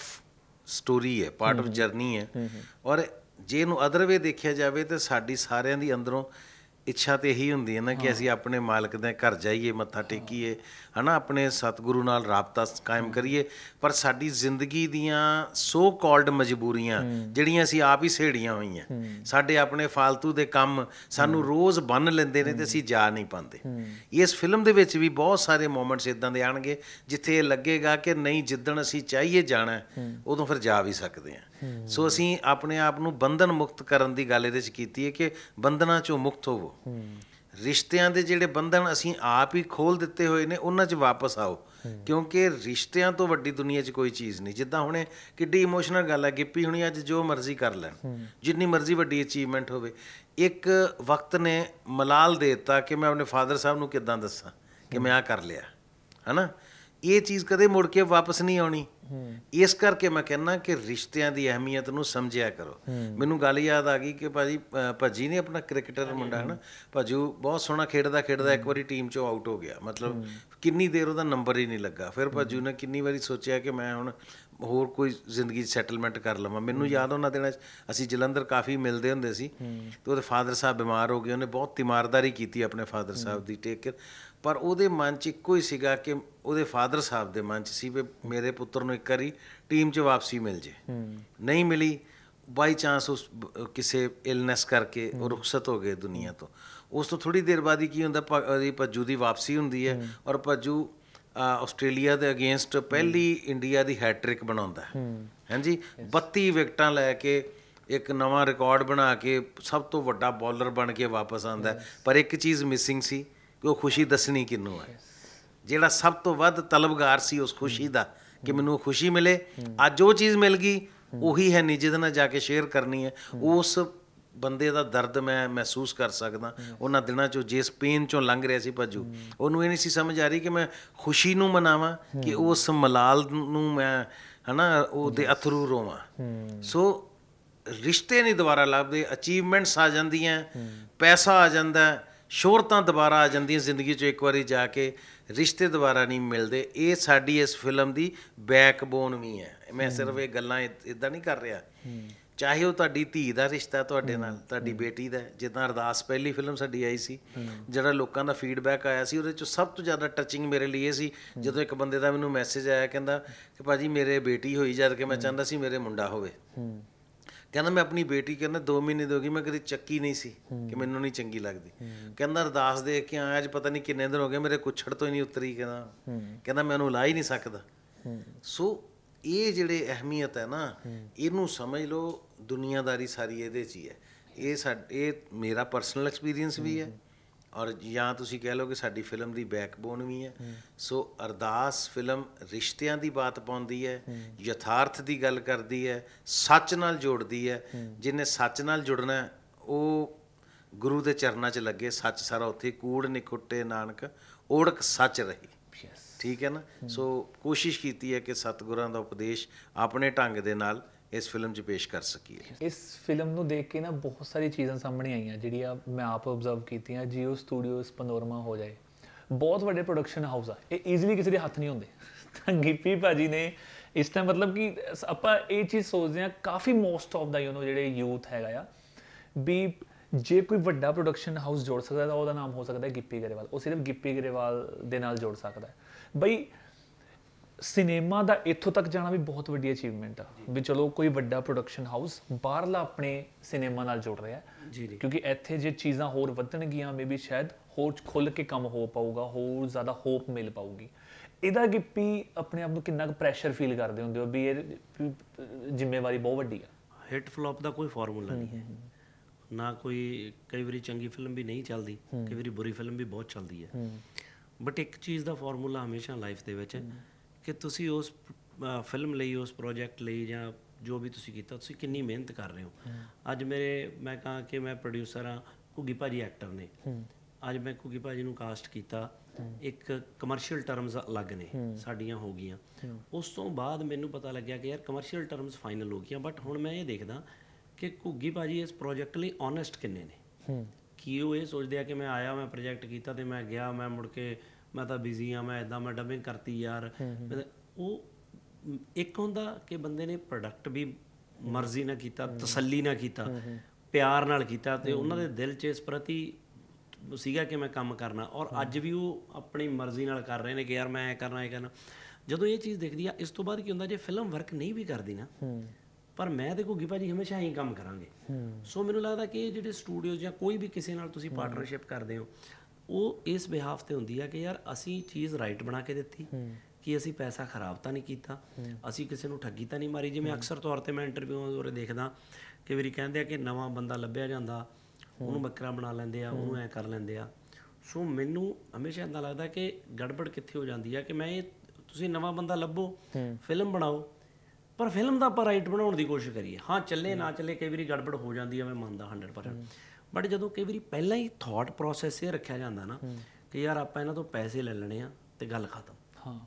ਸਟੋਰੀ ਹੈ, ਪਾਰਟ ਆਫ ਜਰਨੀ ਹੈ। ਔਰ ਜੇ ਇਹਨੂੰ ਅਦਰ ਵੇ ਦੇਖਿਆ ਜਾਵੇ ਤਾਂ ਸਾਡੀ ਸਾਰਿਆਂ ਦੀ ਅੰਦਰੋਂ ਇੱਛਾ ਤਾਂ ਇਹੀ ਹੁੰਦੀ ਹੈ ਨਾ ਕਿ ਅਸੀਂ ਆਪਣੇ ਮਾਲਕ ਦੇ ਘਰ ਜਾਈਏ, ਮੱਥਾ ਟੇਕੀਏ, ਹੈ ਨਾ, ਆਪਣੇ ਸਤਿਗੁਰੂ ਨਾਲ ਰਾਬਤਾ ਕਾਇਮ ਕਰੀਏ। ਪਰ ਸਾਡੀ ਜ਼ਿੰਦਗੀ ਦੀਆਂ ਸੋ ਕਾਲਡ ਮਜਬੂਰੀਆਂ ਜਿਹੜੀਆਂ ਅਸੀਂ ਆਪ ਹੀ ਸਹੇੜੀਆਂ ਹੋਈਆਂ, ਸਾਡੇ ਆਪਣੇ ਫਾਲਤੂ ਦੇ ਕੰਮ ਸਾਨੂੰ ਰੋਜ਼ ਬੰਨ੍ਹ ਲੈਂਦੇ ਨੇ ਤੇ ਅਸੀਂ ਜਾ ਨਹੀਂ ਪਾਉਂਦੇ। ਇਸ ਫਿਲਮ ਦੇ ਵਿੱਚ ਵੀ ਬਹੁਤ ਸਾਰੇ ਮੋਮੈਂਟਸ ਇੱਦਾਂ ਦੇ ਆਉਣਗੇ ਜਿੱਥੇ ਇਹ ਲੱਗੇਗਾ ਕਿ ਨਹੀਂ, ਜਿੱਦਣ ਅਸੀਂ ਚਾਹੀਏ ਜਾਣਾ ਉਦੋਂ ਫਿਰ ਜਾ ਵੀ ਸਕਦੇ ਹਾਂ। ਸੋ ਅਸੀਂ ਆਪਣੇ ਆਪ ਨੂੰ ਬੰਧਨ ਮੁਕਤ ਕਰਨ ਦੀ ਗੱਲ ਇਹਦੇ 'ਚ ਕੀਤੀ ਹੈ ਕਿ ਬੰਧਨਾਂ 'ਚੋਂ ਮੁਕਤ ਹੋਵੋ। ਰਿਸ਼ਤਿਆਂ ਦੇ ਜਿਹੜੇ ਬੰਧਨ ਅਸੀਂ ਆਪ ਹੀ ਖੋਲ੍ਹ ਦਿੱਤੇ ਹੋਏ ਨੇ ਉਹਨਾਂ 'ਚ ਵਾਪਸ ਆਓ, ਕਿਉਂਕਿ ਰਿਸ਼ਤਿਆਂ ਤੋਂ ਵੱਡੀ ਦੁਨੀਆ 'ਚ ਕੋਈ ਚੀਜ਼ ਨਹੀਂ। ਜਿੱਦਾਂ ਹੁਣੇ ਕਿੱਡੀ ਇਮੋਸ਼ਨਲ ਗੱਲ ਹੈ, ਗਿੱਪੀ ਹੁਣੀ ਅੱਜ ਜੋ ਮਰਜ਼ੀ ਕਰ ਲੈਣ, ਜਿੰਨੀ ਮਰਜ਼ੀ ਵੱਡੀ ਅਚੀਵਮੈਂਟ ਹੋਵੇ, ਇੱਕ ਵਕਤ ਨੇ ਮਲਾਲ ਦੇ ਦਿੱਤਾ ਕਿ ਮੈਂ ਆਪਣੇ ਫਾਦਰ ਸਾਹਿਬ ਨੂੰ ਕਿੱਦਾਂ ਦੱਸਾਂ ਕਿ ਮੈਂ ਆਹ ਕਰ ਲਿਆ, ਹੈ ਨਾ। ਇਹ ਚੀਜ਼ ਕਦੇ ਮੁੜ ਕੇ ਵਾਪਸ ਨਹੀਂ ਆਉਣੀ। ਇਸ ਕਰਕੇ ਮੈਂ ਕਹਿੰਦਾ ਕਿ ਰਿਸ਼ਤਿਆਂ ਦੀ ਅਹਿਮੀਅਤ ਨੂੰ ਸਮਝਿਆ ਕਰੋ। ਮੈਨੂੰ ਗੱਲ ਯਾਦ ਆ ਗਈ ਕਿ ਭਾਜੀ ਨੇ ਆਪਣਾ ਕ੍ਰਿਕਟਰ ਮੁੰਡਾ ਹੈ ਨਾ, ਭਾਜੂ ਬਹੁਤ ਸੋਹਣਾ ਖੇਡਦਾ ਇੱਕ ਵਾਰੀ ਟੀਮ 'ਚੋਂ ਆਊਟ ਹੋ ਗਿਆ, ਮਤਲਬ ਕਿੰਨੀ ਦੇਰ ਉਹਦਾ ਨੰਬਰ ਹੀ ਨਹੀਂ ਲੱਗਾ। ਫਿਰ ਭਾਜੂ ਨੇ ਕਿੰਨੀ ਵਾਰੀ ਸੋਚਿਆ ਕਿ ਮੈਂ ਹੁਣ ਹੋਰ ਕੋਈ ਜ਼ਿੰਦਗੀ 'ਚ ਸੈਟਲਮੈਂਟ ਕਰ ਲਵਾਂ। ਮੈਨੂੰ ਯਾਦ ਉਹਨਾਂ ਦਿਨਾਂ 'ਚ ਅਸੀਂ ਜਲੰਧਰ ਕਾਫੀ ਮਿਲਦੇ ਹੁੰਦੇ ਸੀ ਅਤੇ ਉਹਦੇ ਫਾਦਰ ਸਾਹਿਬ ਬਿਮਾਰ ਹੋ ਗਏ। ਉਹਨੇ ਬਹੁਤ ਤਿਮਾਰਦਾਰੀ ਕੀਤੀ ਆਪਣੇ ਫਾਦਰ ਸਾਹਿਬ ਦੀ, ਟੇਕ ਕੇਅਰ। ਪਰ ਉਹਦੇ ਮਨ 'ਚ ਇੱਕੋ ਹੀ ਸੀਗਾ ਕਿ ਉਹਦੇ ਫਾਦਰ ਸਾਹਿਬ ਦੇ ਮਨ 'ਚ ਸੀ ਵੀ ਮੇਰੇ ਪੁੱਤਰ ਨੂੰ ਇੱਕ ਵਾਰੀ ਟੀਮ 'ਚ ਵਾਪਸੀ ਮਿਲ ਜੇ। ਨਹੀਂ ਮਿਲੀ, ਬਾਈ ਚਾਂਸ ਉਸ ਕਿਸੇ ਇਲਨੈਸ ਕਰਕੇ ਉਹ ਰੁਖਸਤ ਹੋ ਗਏ ਦੁਨੀਆ ਤੋਂ। ਉਸ ਤੋਂ ਥੋੜ੍ਹੀ ਦੇਰ ਬਾਅਦ ਹੀ ਕੀ ਹੁੰਦਾ, ਭੱਜੂ ਦੀ ਵਾਪਸੀ ਹੁੰਦੀ ਹੈ ਔਰ ਭੱਜੂ ਆਸਟ੍ਰੇਲੀਆ ਦੇ ਅਗੇਂਸਟ ਪਹਿਲੀ ਇੰਡੀਆ ਦੀ ਹੈਟ੍ਰਿਕ ਬਣਾਉਂਦਾ ਹਾਂਜੀ, 32 ਵਿਕਟਾਂ ਲੈ ਕੇ ਇੱਕ ਨਵਾਂ ਰਿਕਾਰਡ ਬਣਾ ਕੇ ਸਭ ਤੋਂ ਵੱਡਾ ਬੋਲਰ ਬਣ ਕੇ ਵਾਪਸ ਆਉਂਦਾ। ਪਰ ਇੱਕ ਚੀਜ਼ ਮਿਸਿੰਗ ਸੀ ਕਿ ਉਹ ਖੁਸ਼ੀ ਦੱਸਣੀ ਕਿਹਨੂੰ ਹੈ। ਜਿਹੜਾ ਸਭ ਤੋਂ ਵੱਧ ਤਲਬਗਾਰ ਸੀ ਉਸ ਖੁਸ਼ੀ ਦਾ ਕਿ ਮੈਨੂੰ ਖੁਸ਼ੀ ਮਿਲੇ, ਅੱਜ ਉਹ ਚੀਜ਼ ਮਿਲ ਗਈ, ਉਹੀ ਹੈ ਨਹੀਂ ਜਿਹਦੇ ਨਾਲ ਜਾ ਕੇ ਸ਼ੇਅਰ ਕਰਨੀ ਹੈ। ਉਸ ਬੰਦੇ ਦਾ ਦਰਦ ਮੈਂ ਮਹਿਸੂਸ ਕਰ ਸਕਦਾ ਉਹਨਾਂ ਦਿਨਾਂ 'ਚੋਂ, ਜਿਸ ਪੇਨ 'ਚੋਂ ਲੰਘ ਰਿਹਾ ਸੀ ਭੱਜੂ। ਉਹਨੂੰ ਇਹ ਨਹੀਂ ਸੀ ਸਮਝ ਆ ਰਹੀ ਕਿ ਮੈਂ ਖੁਸ਼ੀ ਨੂੰ ਮਨਾਵਾਂ ਕਿ ਉਸ ਮਲਾਲ ਨੂੰ ਮੈਂ ਹੈ ਨਾ ਉਹਦੇ ਅਥਰੂ ਰੋਵਾਂ। ਸੋ ਰਿਸ਼ਤੇ ਨਹੀਂ ਦੁਬਾਰਾ ਲੱਭਦੇ, ਅਚੀਵਮੈਂਟਸ ਆ ਜਾਂਦੀਆਂ, ਪੈਸਾ ਆ ਜਾਂਦਾ, ਸ਼ੋਹਰਤਾਂ ਦੁਬਾਰਾ ਆ ਜਾਂਦੀਆਂ ਜ਼ਿੰਦਗੀ 'ਚ ਇੱਕ ਵਾਰੀ ਜਾ ਕੇ, ਰਿਸ਼ਤੇ ਦੁਬਾਰਾ ਨਹੀਂ ਮਿਲਦੇ। ਇਹ ਸਾਡੀ ਇਸ ਫਿਲਮ ਦੀ ਬੈਕਬੋਨ ਵੀ ਹੈ। ਮੈਂ ਸਿਰਫ ਇਹ ਗੱਲਾਂ ਇੱਦਾਂ ਨਹੀਂ ਕਰ ਰਿਹਾ, ਚਾਹੇ ਉਹ ਤੁਹਾਡੀ ਧੀ ਦਾ ਰਿਸ਼ਤਾ ਤੁਹਾਡੇ ਨਾਲ, ਤੁਹਾਡੀ ਬੇਟੀ ਦਾ। ਜਿੱਦਾਂ ਅਰਦਾਸ ਪਹਿਲੀ ਫਿਲਮ ਸਾਡੀ ਆਈ ਸੀ, ਜਿਹੜਾ ਲੋਕਾਂ ਦਾ ਫੀਡਬੈਕ ਆਇਆ ਸੀ ਉਹਦੇ 'ਚੋਂ ਸਭ ਤੋਂ ਜ਼ਿਆਦਾ ਟੱਚਿੰਗ ਮੇਰੇ ਲਈ ਇਹ ਸੀ ਜਦੋਂ ਇੱਕ ਬੰਦੇ ਦਾ ਮੈਨੂੰ ਮੈਸੇਜ ਆਇਆ, ਕਹਿੰਦਾ ਕਿ ਭਾਜੀ ਮੇਰੇ ਬੇਟੀ ਹੋਈ ਜਦ ਕਿ ਮੈਂ ਚਾਹੁੰਦਾ ਸੀ ਮੇਰੇ ਮੁੰਡਾ ਹੋਵੇ। ਕਹਿੰਦਾ ਮੈਂ ਆਪਣੀ ਬੇਟੀ ਕਹਿੰਦਾ 2 ਮਹੀਨੇ ਦੀ ਹੋ ਗਈ, ਮੈਂ ਕਦੀ ਚੱਕੀ ਨਹੀਂ ਸੀ ਕਿ ਮੈਨੂੰ ਨਹੀਂ ਚੰਗੀ ਲੱਗਦੀ। ਕਹਿੰਦਾ ਅਰਦਾਸ ਦੇਖ ਕੇ ਆਇਆ, ਅੱਜ ਪਤਾ ਨਹੀਂ ਕਿੰਨੇ ਦਿਨ ਹੋ ਗਏ ਮੇਰੇ ਕੁੱਛੜ ਤੋਂ ਹੀ ਨਹੀਂ ਉਤਰੀ। ਕਹਿੰਦਾ ਮੈਂ ਉਹਨੂੰ ਲਾ ਹੀ ਨਹੀਂ ਸਕਦਾ। ਸੋ ਇਹ ਜਿਹੜੇ ਅਹਿਮੀਅਤ ਹੈ ਨਾ, ਇਹਨੂੰ ਸਮਝ ਲਓ, ਦੁਨੀਆਦਾਰੀ ਸਾਰੀ ਇਹਦੇ 'ਚ ਹੀ ਹੈ। ਇਹ ਮੇਰਾ ਪਰਸਨਲ ਐਕਸਪੀਰੀਅੰਸ ਵੀ ਹੈ ਔਰ ਜਾਂ ਤੁਸੀਂ ਕਹਿ ਲਓ ਕਿ ਸਾਡੀ ਫਿਲਮ ਦੀ ਬੈਕਬੋਨ ਵੀ ਹੈ। ਸੋ ਅਰਦਾਸ ਫਿਲਮ ਰਿਸ਼ਤਿਆਂ ਦੀ ਬਾਤ ਪਾਉਂਦੀ ਹੈ, ਯਥਾਰਥ ਦੀ ਗੱਲ ਕਰਦੀ ਹੈ, ਸੱਚ ਨਾਲ ਜੋੜਦੀ ਹੈ। ਜਿਹਨੇ ਸੱਚ ਨਾਲ ਜੁੜਨਾ ਉਹ ਗੁਰੂ ਦੇ ਚਰਨਾਂ 'ਚ ਲੱਗੇ, ਸੱਚ ਸਾਰਾ ਉੱਥੇ। ਕੂੜ ਨਿਖੁੱਟੇ ਨਾਨਕ ਓੜਕ ਸੱਚ ਰਹੀ, ਠੀਕ ਹੈ ਨਾ। ਸੋ ਕੋਸ਼ਿਸ਼ ਕੀਤੀ ਹੈ ਕਿ ਸਤਿਗੁਰਾਂ ਦਾ ਉਪਦੇਸ਼ ਆਪਣੇ ਢੰਗ ਦੇ ਨਾਲ ਇਸ ਫਿਲਮ 'ਚ ਪੇਸ਼ ਕਰ ਸਕੀਏ। ਇਸ ਫਿਲਮ ਨੂੰ ਦੇਖ ਕੇ ਨਾ ਬਹੁਤ ਸਾਰੀ ਚੀਜ਼ਾਂ ਸਾਹਮਣੇ ਆਈਆਂ ਜਿਹੜੀਆਂ ਮੈਂ ਆਪ ਓਬਜ਼ਰਵ ਕੀਤੀਆਂ। ਜੀਓ ਸਟੂਡੀਓਜ਼, ਪੈਨੋਰਮਾ ਹੋ ਜਾਏ, ਬਹੁਤ ਵੱਡੇ ਪ੍ਰੋਡਕਸ਼ਨ ਹਾਊਸ ਆ, ਇਹ ਈਜ਼ੀਲੀ ਕਿਸੇ ਦੇ ਹੱਥ ਨਹੀਂ ਹੁੰਦੇ। ਤਾਂ ਗਿੱਪੀ ਭਾਜੀ ਨੇ ਇਸ ਟਾਈਮ ਮਤਲਬ ਕਿ ਆਪਾਂ ਇਹ ਚੀਜ਼ ਸੋਚਦੇ ਹਾਂ ਕਾਫੀ ਮੋਸਟ ਆਫ ਦਾ ਜਿਹੜੇ ਯੂਥ ਹੈਗਾ ਆ ਵੀ ਜੇ ਕੋਈ ਵੱਡਾ ਪ੍ਰੋਡਕਸ਼ਨ ਹਾਊਸ ਜੋੜ ਸਕਦਾ ਤਾਂ ਉਹਦਾ ਨਾਮ ਹੋ ਸਕਦਾ ਹੈ ਗਿੱਪੀ ਗਰੇਵਾਲ। ਉਹ ਸਿਰਫ ਗਿੱਪੀ ਗਰੇਵਾਲ ਦੇ ਨਾਲ ਜੋੜ ਸਕਦਾ ਹੈ। ਬਈ ਸਿਨੇਮਾ ਦਾ ਇੱਥੋਂ ਤੱਕ ਜਾਣਾ ਵੀ ਬਹੁਤ ਵੱਡੀ ਅਚੀਵਮੈਂਟ ਆ ਵੀ ਚਲੋ ਕੋਈ ਵੱਡਾ ਪ੍ਰੋਡਕਸ਼ਨ ਹਾਊਸ ਬਾਹਰਲਾ ਆਪਣੇ ਸਿਨੇਮਾ ਨਾਲ ਜੁੜ ਰਿਹਾ ਜੀ। ਕਿਉਂਕਿ ਇੱਥੇ ਜੇ ਚੀਜ਼ਾਂ ਹੋਰ ਵਧਣਗੀਆਂ ਮੇ ਵੀ ਸ਼ਾਇਦ ਹੋਰ ਖੁੱਲ੍ਹ ਕੇ ਕੰਮ ਹੋ ਪਾਊਗਾ, ਹੋਰ ਜ਼ਿਆਦਾ ਹੋਪ ਮਿਲ ਪਾਊਗੀ। ਇਹਦਾ ਗਿੱਪੀ ਆਪਣੇ ਆਪ ਨੂੰ ਕਿੰਨਾ ਕੁ ਪ੍ਰੈਸ਼ਰ ਫੀਲ ਕਰਦੇ ਹੁੰਦੇ ਹੋ ਵੀ ਇਹ ਜ਼ਿੰਮੇਵਾਰੀ ਬਹੁਤ ਵੱਡੀ ਆ? ਹਿੱਟ ਫਲॉप ਦਾ ਕੋਈ ਫਾਰਮੂਲਾ ਨਹੀਂ ਹੈ ਨਾ। ਕਈ ਵਾਰੀ ਚੰਗੀ ਫਿਲਮ ਵੀ ਨਹੀਂ ਚੱਲਦੀ, ਕਈ ਵਾਰੀ ਬੁਰੀ ਫਿਲਮ ਵੀ ਬਹੁਤ ਚੱਲਦੀ ਹੈ। ਬਟ ਇੱਕ ਚੀਜ਼ ਦਾ ਫਾਰਮੂਲਾ ਹਮੇਸ਼ਾ ਲਾਈਫ ਦੇ ਵਿੱਚ ਕਿ ਤੁਸੀਂ ਉਸ ਫਿਲਮ ਲਈ, ਉਸ ਪ੍ਰੋਜੈਕਟ ਲਈ ਜਾਂ ਜੋ ਵੀ ਤੁਸੀਂ ਕੀਤਾ, ਤੁਸੀਂ ਕਿੰਨੀ ਮਿਹਨਤ ਕਰ ਰਹੇ ਹੋ। ਅੱਜ ਮੈਂ ਕਹਾਂ ਕਿ ਮੈਂ ਪ੍ਰੋਡਿਊਸਰ ਹਾਂ, ਘੁੱਗੀ ਭਾਜੀ ਐਕਟਰ ਨੇ, ਅੱਜ ਮੈਂ ਘੁੱਗੀ ਭਾਜੀ ਨੂੰ ਕਾਸਟ ਕੀਤਾ, ਇੱਕ ਕਮਰਸ਼ੀਅਲ ਟਰਮਸ ਅਲੱਗ ਨੇ ਸਾਡੀਆਂ ਹੋ ਗਈਆਂ। ਉਸ ਤੋਂ ਬਾਅਦ ਮੈਨੂੰ ਪਤਾ ਲੱਗਿਆ ਕਿ ਯਾਰ ਕਮਰਸ਼ੀਅਲ ਟਰਮਸ ਫਾਈਨਲ ਹੋ ਗਈਆਂ, ਬਟ ਹੁਣ ਮੈਂ ਇਹ ਦੇਖਦਾ ਕਿ ਘੁੱਗੀ ਭਾਜੀ ਇਸ ਪ੍ਰੋਜੈਕਟ ਲਈ ਓਨੈਸਟ ਕਿੰਨੇ ਨੇ। ਕੀ ਉਹ ਇਹ ਸੋਚਦੇ ਆ ਕਿ ਮੈਂ ਆਇਆ, ਮੈਂ ਪ੍ਰੋਜੈਕਟ ਕੀਤਾ ਤੇ ਮੈਂ ਗਿਆ, ਮੈਂ ਮੁੜ ਕੇ ਮੈਂ ਤਾਂ ਬਿਜ਼ੀ ਆ, ਮੈਂ ਇੱਦਾਂ ਮੈਂ ਡਬਿੰਗ ਕਰਤੀ ਯਾਰ। ਉਹ ਇੱਕ ਹੁੰਦਾ ਕਿ ਬੰਦੇ ਨੇ ਪ੍ਰੋਡਕਟ ਵੀ ਮਰਜ਼ੀ ਨਾਲ ਕੀਤਾ, ਤਸੱਲੀ ਨਾਲ ਕੀਤਾ, ਪਿਆਰ ਨਾਲ ਕੀਤਾ, ਤੇ ਉਹਨਾਂ ਦੇ ਦਿਲ 'ਚ ਇਸ ਪ੍ਰਤੀ ਸੀਗਾ ਕਿ ਮੈਂ ਕੰਮ ਕਰਨਾ, ਔਰ ਅੱਜ ਵੀ ਉਹ ਆਪਣੀ ਮਰਜ਼ੀ ਨਾਲ ਕਰ ਰਹੇ ਨੇ ਕਿ ਯਾਰ ਮੈਂ ਇਹ ਕਰਨਾ ਇਹ ਕਰਨਾ। ਜਦੋਂ ਇਹ ਚੀਜ਼ ਦਿਖਦੀ ਆ, ਇਸ ਤੋਂ ਬਾਅਦ ਕੀ ਹੁੰਦਾ, ਜੇ ਫਿਲਮ ਵਰਕ ਨਹੀਂ ਵੀ ਕਰਦੀ ਨਾ, ਪਰ ਮੈਂ ਤੇ ਘੁੱਗੀ ਭਾਜੀ ਹਮੇਸ਼ਾ ਹੀ ਕੰਮ ਕਰਾਂਗੇ। ਸੋ ਮੈਨੂੰ ਲੱਗਦਾ ਕਿ ਇਹ ਜਿਹੜੇ ਸਟੂਡੀਓਜ਼ ਜਾਂ ਕੋਈ ਵੀ ਕਿਸੇ ਨਾਲ ਤੁਸੀਂ ਪਾਰਟਨਰਸ਼ਿਪ ਕਰਦੇ ਹੋ, ਉਹ ਇਸ ਬਿਹਾਫ ਤੇ ਹੁੰਦੀ ਆ ਕਿ ਯਾਰ ਅਸੀਂ ਚੀਜ਼ ਰਾਈਟ ਬਣਾ ਕੇ ਦਿੱਤੀ, ਕਿ ਅਸੀਂ ਪੈਸਾ ਖਰਾਬ ਤਾਂ ਨਹੀਂ ਕੀਤਾ, ਅਸੀਂ ਕਿਸੇ ਨੂੰ ਠੱਗੀ ਤਾਂ ਨਹੀਂ ਮਾਰੀ। ਜਿਵੇਂ ਅਕਸਰ ਤੌਰ ਤੇ ਮੈਂ ਇੰਟਰਵਿਊ ਉਰੇ ਦੇਖਦਾ, ਕਈ ਵਾਰੀ ਕਹਿੰਦੇ ਆ ਕਿ ਨਵਾਂ ਬੰਦਾ ਲੱਭਿਆ ਜਾਂਦਾ, ਉਹਨੂੰ ਬੱਕਰਾ ਬਣਾ ਲੈਂਦੇ ਆ, ਉਹਨੂੰ ਐਂ ਕਰ ਲੈਂਦੇ ਆ। ਸੋ ਮੈਨੂੰ ਹਮੇਸ਼ਾ ਇੱਦਾਂ ਲੱਗਦਾ ਕਿ ਗੜਬੜ ਕਿੱਥੇ ਹੋ ਜਾਂਦੀ ਆ ਕਿ ਮੈਂ ਇਹ ਤੁਸੀਂ ਨਵਾਂ ਬੰਦਾ ਲੱਭੋ, ਫਿਲਮ ਬਣਾਓ, ਪਰ ਫਿਲਮ ਦਾ ਆਪਾਂ ਰਾਈਟ ਬਣਾਉਣ ਦੀ ਕੋਸ਼ਿਸ਼ ਕਰੀਏ। ਹਾਂ ਚੱਲੇ ਨਾ ਚੱਲੇ, ਕਈ ਵਾਰੀ ਗੜਬੜ ਹੋ ਜਾਂਦੀ ਆ, ਮੈਂ ਮੰਨਦਾ 100%, ਬਟ ਜਦੋਂ ਕਈ ਵਾਰੀ ਪਹਿਲਾਂ ਹੀ ਥਾਟ ਪ੍ਰੋਸੈਸ ਇਹ ਰੱਖਿਆ ਜਾਂਦਾ ਨਾ ਕਿ ਯਾਰ ਆਪਾਂ ਇਹਨਾਂ ਤੋਂ ਪੈਸੇ ਲੈ ਲੈਣੇ ਆ ਤੇ ਗੱਲ ਖਤਮ, ਹਾਂ